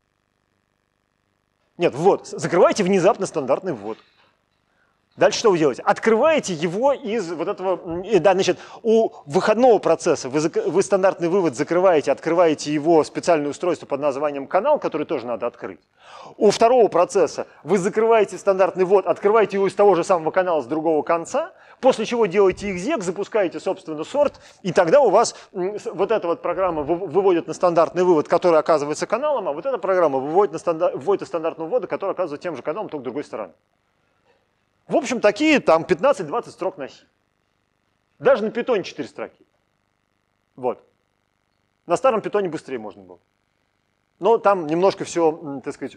Нет, ввод. Закрываете внезапно стандартный ввод. Дальше что вы делаете? Открываете его из вот этого... Да, значит, у выходного процесса вы стандартный вывод закрываете, открываете его в специальное устройство под названием канал, который тоже надо открыть. У второго процесса вы закрываете стандартный ввод, открываете его из того же самого канала с другого конца, после чего делаете exec, запускаете, собственно, сорт, и тогда у вас вот эта вот программа выводит на стандартный вывод, который оказывается каналом, а вот эта программа выводит из стандартного ввода, который оказывается тем же каналом, только с другой стороны. В общем, такие там 15-20 строк на C. Даже на питоне 4 строки. Вот. На старом питоне быстрее можно было. Но там немножко все, так сказать,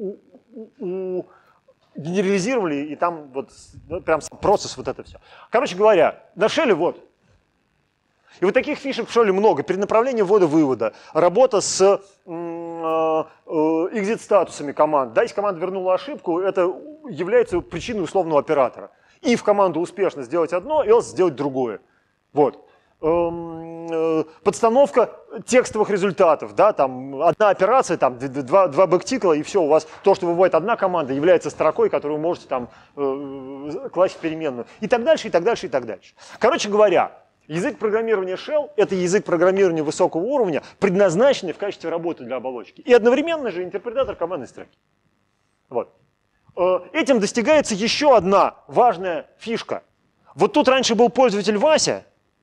генерализировали, и там вот прям процесс вот это все. Короче говоря, на Shell вот. И вот таких фишек в Shell много. Перенаправление ввода-вывода, работа с экзит-статусами команд. Да, если команда вернула ошибку, это является причиной условного оператора. If команду успешно сделать одно, else сделать другое. Вот. Подстановка текстовых результатов, да, там одна операция, там два бэктикла, и все, у вас то, что выводит одна команда, является строкой, которую вы можете там класть в переменную, и так дальше, и так дальше, и так дальше. Короче говоря, язык программирования Shell — это язык программирования высокого уровня, предназначенный в качестве работы для оболочки, и одновременно же интерпретатор командной строки. Вот. Этим достигается еще одна важная фишка. Вот тут раньше был пользователь Вася,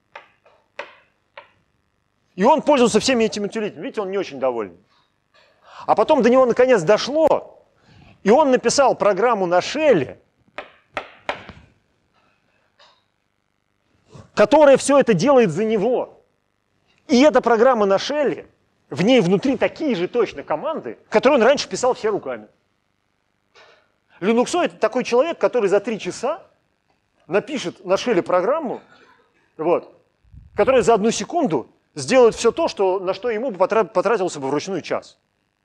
и он пользовался всеми этими утилитами. Видите, он не очень доволен. А потом до него наконец дошло, и он написал программу на Shell, которая все это делает за него. И эта программа на Shell, в ней внутри такие же точно команды, которые он раньше писал все руками. Linuxoid — это такой человек, который за 3 часа напишет на Shell программу, вот, которая за 1 секунду сделает все то, на что ему потратился бы вручную час.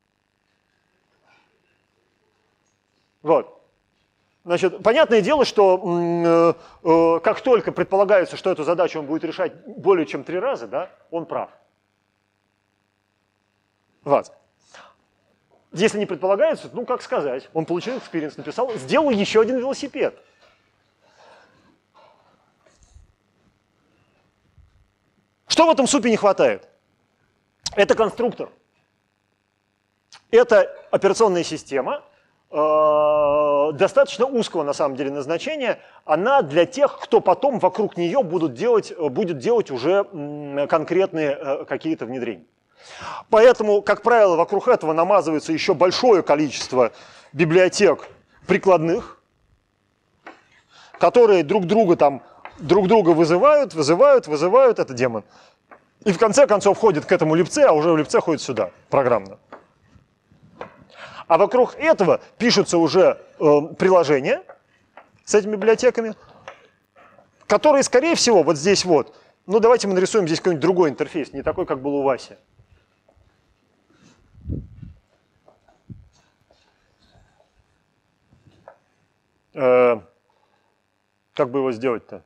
Вот. Значит, понятное дело, что как только предполагается, что эту задачу он будет решать более чем 3 раза, да, он прав. Вот. Если не предполагается, ну как сказать, он получил экспириенс, написал, сделал еще один велосипед. Что в этом супе не хватает? Это конструктор. Это операционная система, достаточно узкого на самом деле назначения. Она для тех, кто потом вокруг нее будет делать уже конкретные какие-то внедрения. Поэтому, как правило, вокруг этого намазывается еще большое количество библиотек прикладных, которые друг друга вызывают, это демон. И в конце концов ходит к этому липце, а уже в липце ходит сюда, программно. А вокруг этого пишутся уже приложения с этими библиотеками, которые, скорее всего, вот здесь вот, ну давайте мы нарисуем здесь какой-нибудь другой интерфейс, не такой, как был у Васи. Как бы его сделать-то?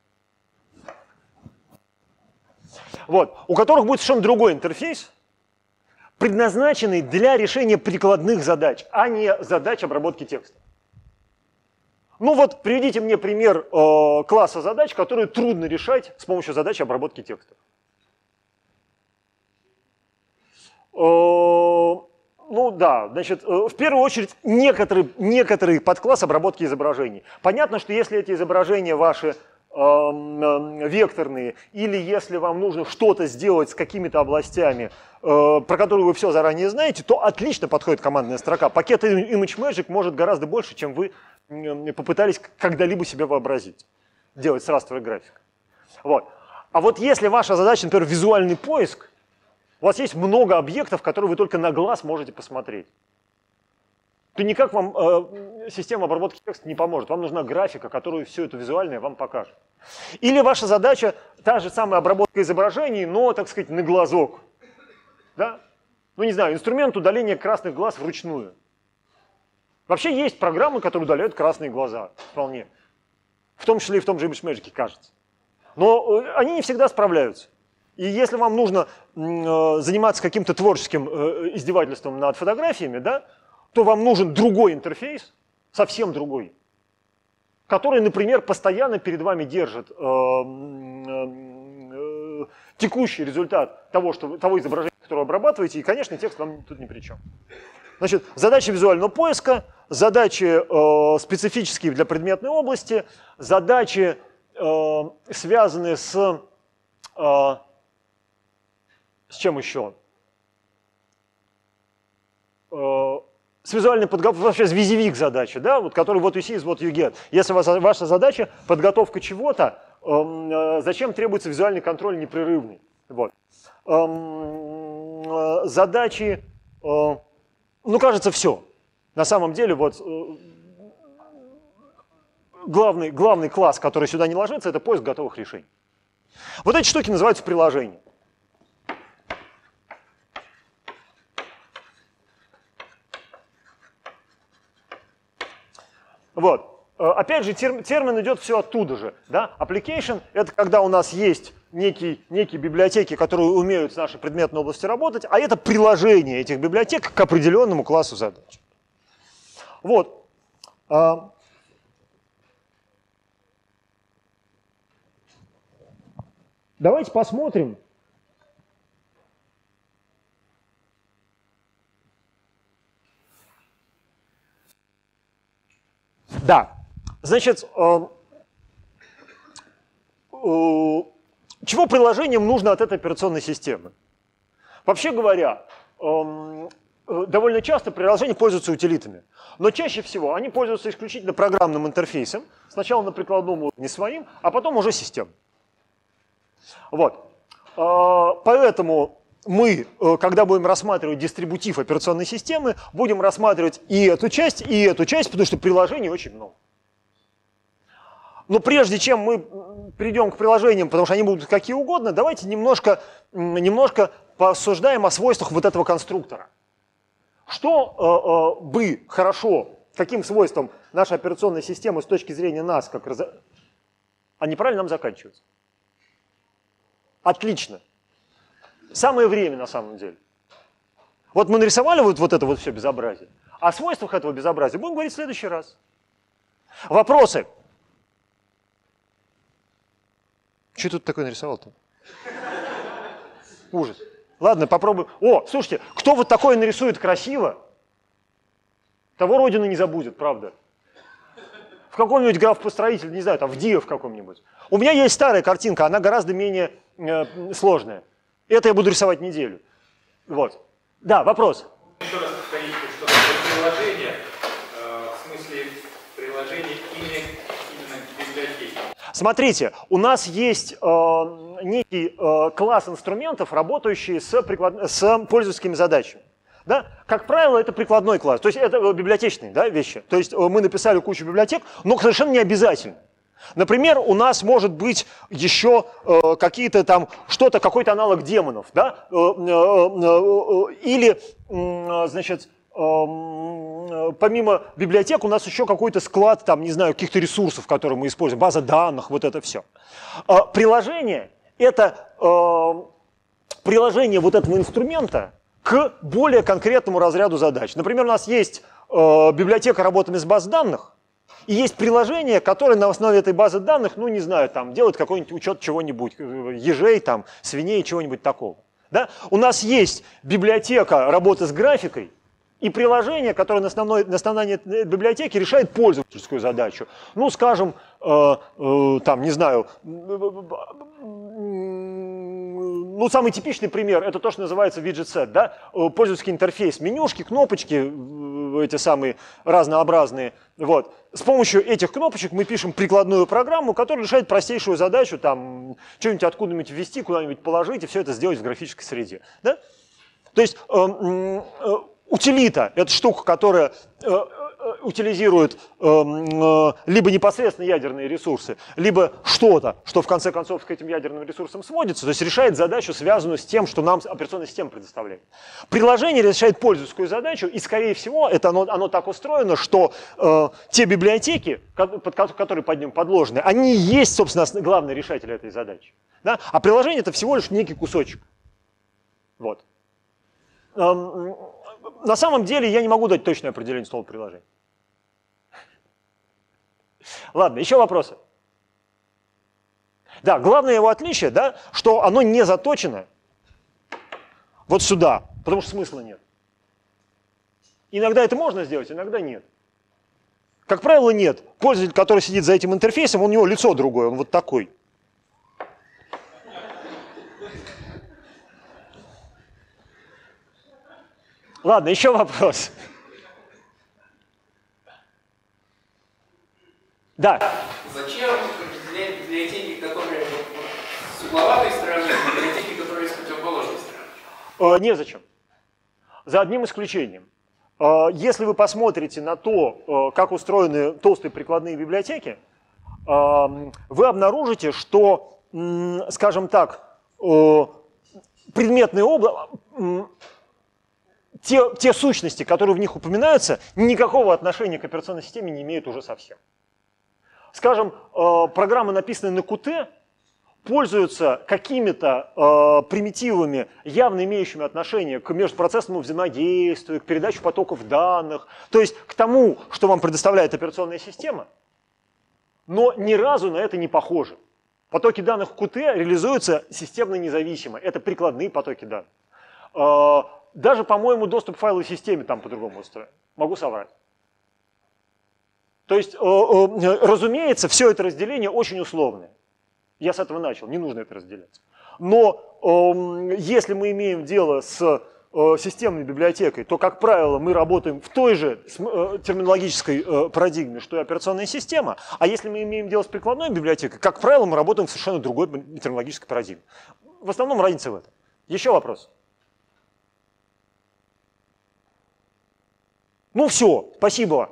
Вот, у которых будет совершенно другой интерфейс, предназначенный для решения прикладных задач, а не задач обработки текста. Ну вот, приведите мне пример класса задач, которые трудно решать с помощью задачи обработки текста. Ну да, значит, в первую очередь некоторый подкласс обработки изображений. Понятно, что если эти изображения ваши векторные, или если вам нужно что-то сделать с какими-то областями, про которые вы все заранее знаете, то отлично подходит командная строка. Пакет ImageMagick может гораздо больше, чем вы попытались когда-либо себе вообразить, делать с растровой графикой. Вот. А вот если ваша задача, например, визуальный поиск, у вас есть много объектов, которые вы только на глаз можете посмотреть, то никак вам система обработки текста не поможет. Вам нужна графика, которую все это визуальное вам покажет. Или ваша задача та же самая обработка изображений, но, так сказать, на глазок. Да? Ну, не знаю, инструмент удаления красных глаз вручную. Вообще есть программы, которые удаляют красные глаза, вполне. В том числе и в том же ImageMagick, кажется. Но они не всегда справляются. И если вам нужно заниматься каким-то творческим издевательством над фотографиями, да, то вам нужен другой интерфейс, совсем другой, который, например, постоянно перед вами держит текущий результат того изображения, которое вы обрабатываете, и, конечно, текст вам тут ни при чем. Значит, задачи визуального поиска, задачи специфические для предметной области, задачи, связанные с чем еще? С визуальной подготовкой, вообще с визивик задачи, да, вот, который what you see is what you get. Если ваша задача подготовка чего-то, зачем требуется визуальный контроль непрерывный? Вот. Задачи, ну, кажется, все. На самом деле, вот, главный класс, который сюда не ложится, это поиск готовых решений. Вот эти штуки называются приложения. Вот. Опять же, термин идет все оттуда же. Да? Application – это когда у нас есть некие библиотеки, которые умеют с нашей предметной области работать, а это приложение этих библиотек к определенному классу задач. Вот. Давайте посмотрим. Да. Значит, чего приложениям нужно от этой операционной системы? Вообще говоря, довольно часто приложения пользуются утилитами, но чаще всего они пользуются исключительно программным интерфейсом, сначала на прикладном уровне своим, а потом уже системным. Вот. Поэтому мы, когда будем рассматривать дистрибутив операционной системы, будем рассматривать и эту часть, потому что приложений очень много. Но прежде чем мы перейдем к приложениям, потому что они будут какие угодно, давайте немножко порассуждаем о свойствах вот этого конструктора. Что бы хорошо, каким свойством наша операционная система с точки зрения нас, как они правильно нам заканчиваются? Отлично. Самое время на самом деле. Вот мы нарисовали вот это вот все безобразие. О свойствах этого безобразия будем говорить в следующий раз. Вопросы? Что тут такое нарисовал-то? Ужас. Ладно, попробуем. О, слушайте, кто вот такое нарисует красиво, того Родина не забудет, правда. В каком-нибудь граф-построитель, не знаю, там в Дио в каком-нибудь. У меня есть старая картинка, она гораздо менее сложная. Это я буду рисовать неделю. Вот. Да, вопрос. Еще раз повторите, что такое приложение, в смысле приложение именно библиотеки. Смотрите, у нас есть некий класс инструментов, работающие с пользовательскими задачами. Да? Как правило, это прикладной класс, то есть это библиотечные, да, вещи. То есть мы написали кучу библиотек, но совершенно не обязательно. Например, у нас может быть еще какие-то там, какой-то аналог демонов, да? Или, значит, помимо библиотек у нас еще какой-то склад, там, не знаю, каких-то ресурсов, которые мы используем, база данных, вот это все. Приложение – это приложение вот этого инструмента к более конкретному разряду задач. Например, у нас есть библиотека работами с баз данных, и есть приложение, которое на основе этой базы данных, ну не знаю, там делает какой-нибудь учет чего-нибудь, ежей, там, свиней, чего-нибудь такого. Да? У нас есть библиотека работы с графикой, и приложение, которое на основании библиотеки решает пользовательскую задачу. Ну, скажем, там, не знаю, ну, самый типичный пример, это то, что называется виджет-сет, да? Пользовательский интерфейс, менюшки, кнопочки, эти самые разнообразные. Вот. С помощью этих кнопочек мы пишем прикладную программу, которая решает простейшую задачу, там, что-нибудь откуда-нибудь ввести, куда-нибудь положить, и все это сделать в графической среде. Да? То есть утилита – это штука, которая утилизирует либо непосредственно ядерные ресурсы, либо что-то, что в конце концов к этим ядерным ресурсам сводится, то есть решает задачу, связанную с тем, что нам операционная система предоставляет. Приложение решает пользовательскую задачу, и, скорее всего, оно так устроено, что те библиотеки, которые под ним подложены, они и есть, собственно, главный решатель этой задачи. Да? А приложение – это всего лишь некий кусочек. Вот. На самом деле я не могу дать точное определение слова приложение. Ладно, еще вопросы? Да, главное его отличие, да, что оно не заточено вот сюда, потому что смысла нет. Иногда это можно сделать, иногда нет. Как правило, нет. Пользователь, который сидит за этим интерфейсом, у него лицо другое, он вот такой. Ладно, еще вопрос. Да. Зачем разделять библиотеки, которые с угловатой стороны, и библиотеки, которые с противоположной стороны? Незачем. За одним исключением. Если вы посмотрите на то, как устроены толстые прикладные библиотеки, вы обнаружите, что, скажем так, предметная область... те сущности, которые в них упоминаются, никакого отношения к операционной системе не имеют уже совсем. Скажем, программы, написанные на Qt, пользуются какими-то примитивами, явно имеющими отношение к межпроцессному взаимодействию, к передаче потоков данных, то есть к тому, что вам предоставляет операционная система, но ни разу на это не похожи. Потоки данных в Qt реализуются системно независимо, это прикладные потоки данных. Даже, по-моему, доступ к файловой системе там по-другому устроен. Могу соврать. То есть, разумеется, все это разделение очень условное. Я с этого начал, не нужно это разделять. Но если мы имеем дело с системной библиотекой, то, как правило, мы работаем в той же терминологической парадигме, что и операционная система. А если мы имеем дело с прикладной библиотекой, как правило, мы работаем в совершенно другой терминологической парадигме. В основном разница в этом. Еще вопрос? Ну все, спасибо.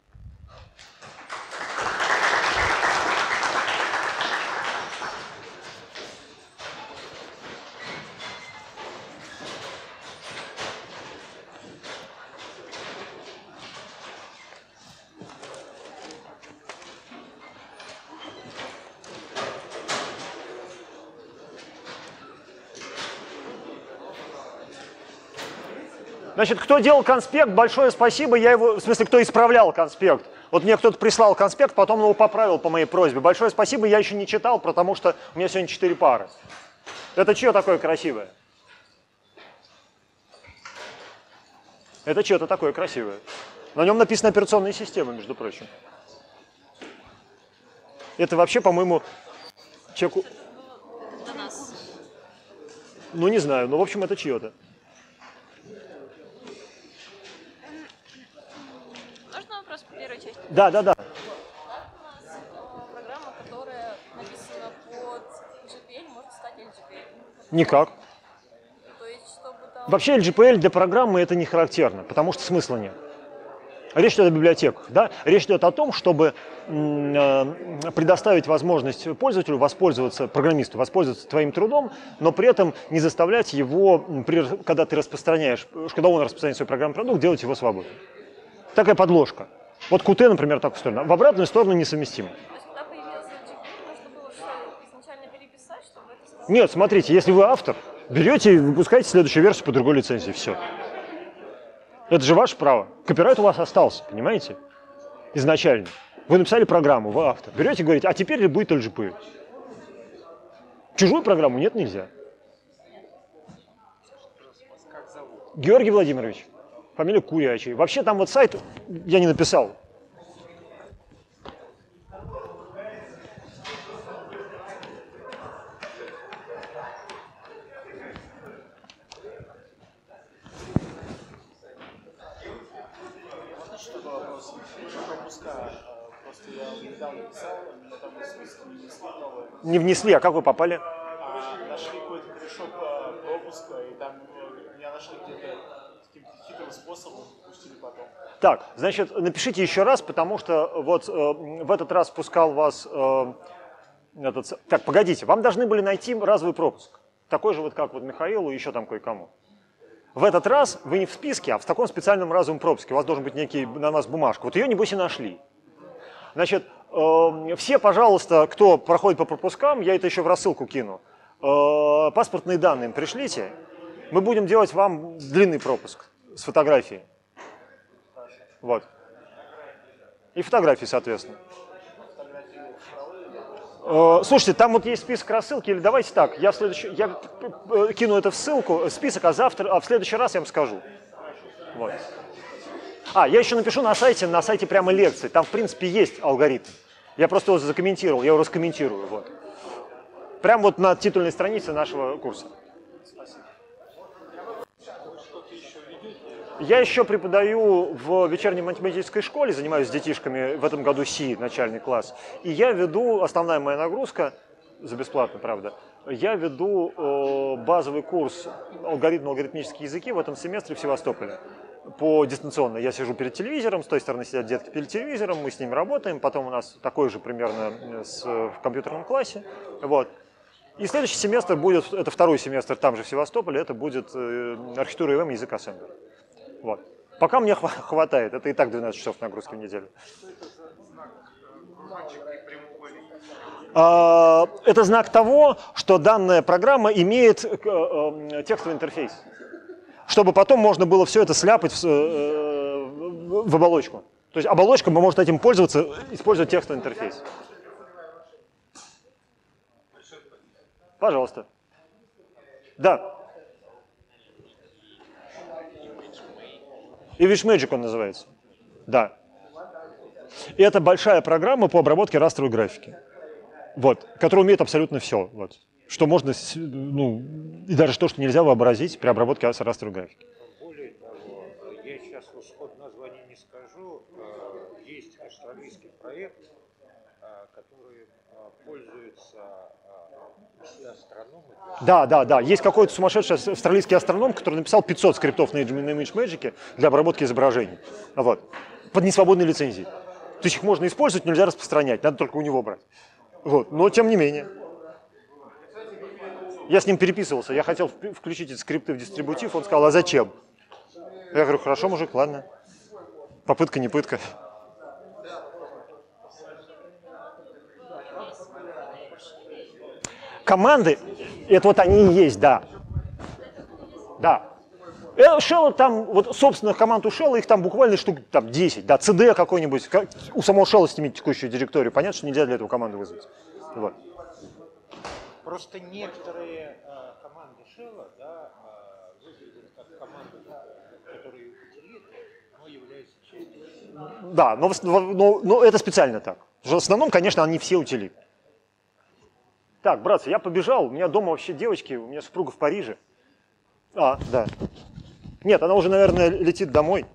Значит, кто делал конспект, большое спасибо, я его, в смысле, кто исправлял конспект. Вот мне кто-то прислал конспект, потом его поправил по моей просьбе. Большое спасибо, я еще не читал, потому что у меня сегодня 4 пары. Это чье такое красивое? Это чье-то такое красивое. На нем написана операционная система, между прочим. Это вообще, по-моему, человеку... До нас. Ну, не знаю, но, в общем, это чье-то. Можно вопрос по первой части? Да. Как у нас программа, которая написана под GPL, может стать LGPL? Никак. То есть, чтобы там... Вообще LGPL для программы это не характерно, потому что смысла нет. Речь идет о библиотеках. Да? Речь идет о том, чтобы предоставить возможность пользователю воспользоваться, программисту воспользоваться твоим трудом, но при этом не заставлять его, когда ты распространяешь, когда он распространяет свой программный продукт, делать его свободным. Такая подложка. Вот Qt, например, так устроено. В обратную сторону несовместимо. То есть, когда появился LGPL, нужно было что изначально переписать, чтобы это стало... Нет, смотрите, если вы автор, берете и выпускаете следующую версию по другой лицензии, все. Это же ваше право. Копирайт у вас остался, понимаете? Изначально. Вы написали программу, вы автор. Берете и говорите, а теперь будет LGPL. Чужую программу нет, нельзя. Георгий Владимирович. Фамилия Курячий. Вообще там вот сайт я не написал. Не внесли, а как вы попали? Нашли какой-то корешок пропуска, и там меня нашли где-то каким-то хитрым способом, пустили потом. Так, значит, напишите еще раз, потому что вот в этот раз пускал вас... Так, погодите, вам должны были найти разовый пропуск. Такой же вот, как вот Михаилу и еще там кое-кому. В этот раз вы не в списке, а в таком специальном разовом пропуске. У вас должен быть некий на вас бумажка. Вот ее, небось, и нашли. Значит, все, пожалуйста, кто проходит по пропускам, я это еще в рассылку кину, паспортные данные им пришлите. Мы будем делать вам длинный пропуск с фотографией. Вот. И фотографии, соответственно. Слушайте, там вот есть список рассылки, или давайте так, я кину это в ссылку, список, а в следующий раз я вам скажу. Вот. Я еще напишу на сайте прямо лекции, там в принципе есть алгоритм. Я просто его закомментировал, я его раскомментирую. Вот. Прямо вот на титульной странице нашего курса. Я еще преподаю в вечерней математической школе, занимаюсь с детишками, в этом году СИ, начальный класс. И я веду, основная моя нагрузка, за бесплатно, правда, я веду базовый курс алгоритмические языки в этом семестре в Севастополе. Дистанционно. Я сижу перед телевизором, с той стороны сидят детки перед телевизором, мы с ними работаем, потом у нас такой же примерно в компьютерном классе. Вот. И следующий семестр будет, это второй семестр там же в Севастополе, это будет архитектура ИВМ, язык ассемблер. Вот. Пока мне хватает, это и так 12 часов нагрузки в неделю. Это знак того, что данная программа имеет текстовый интерфейс, чтобы потом можно было все это сляпать в оболочку. То есть оболочка может этим пользоваться, используя текстовый интерфейс. Пожалуйста. Да. ImageMagick он называется. Да. И это большая программа по обработке растровой графики. Вот, которая умеет абсолютно все. Вот. Что можно, ну, и даже то, что нельзя вообразить при обработке растровой графики. Более того, я сейчас сход названия не скажу, есть австралийский проект, который пользуется все астрономы. Да. Есть какой-то сумасшедший австралийский астроном, который написал 500 скриптов на ImageMagick для обработки изображений. Вот. Под несвободной лицензией. То есть их можно использовать, нельзя распространять, надо только у него брать. Вот. Но тем не менее. Я с ним переписывался, я хотел включить эти скрипты в дистрибутив, он сказал, а зачем? Я говорю, хорошо, мужик, ладно. Попытка не пытка. Команды, это вот они и есть, да. Да. Shell там, вот собственно команд у Shell, их там буквально штук там, 10. Да, CD какой-нибудь, у самого Shell иметь текущую директорию. Понятно, что нельзя для этого команду вызвать. Вот. Просто некоторые команды Shell, да, выглядят как команды, которые утилиты, но являются частью. Да, но это специально так. В основном, конечно, они все утилиты. Так, братцы, я побежал, у меня дома вообще девочки, у меня супруга в Париже. Да. Нет, она уже, наверное, летит домой.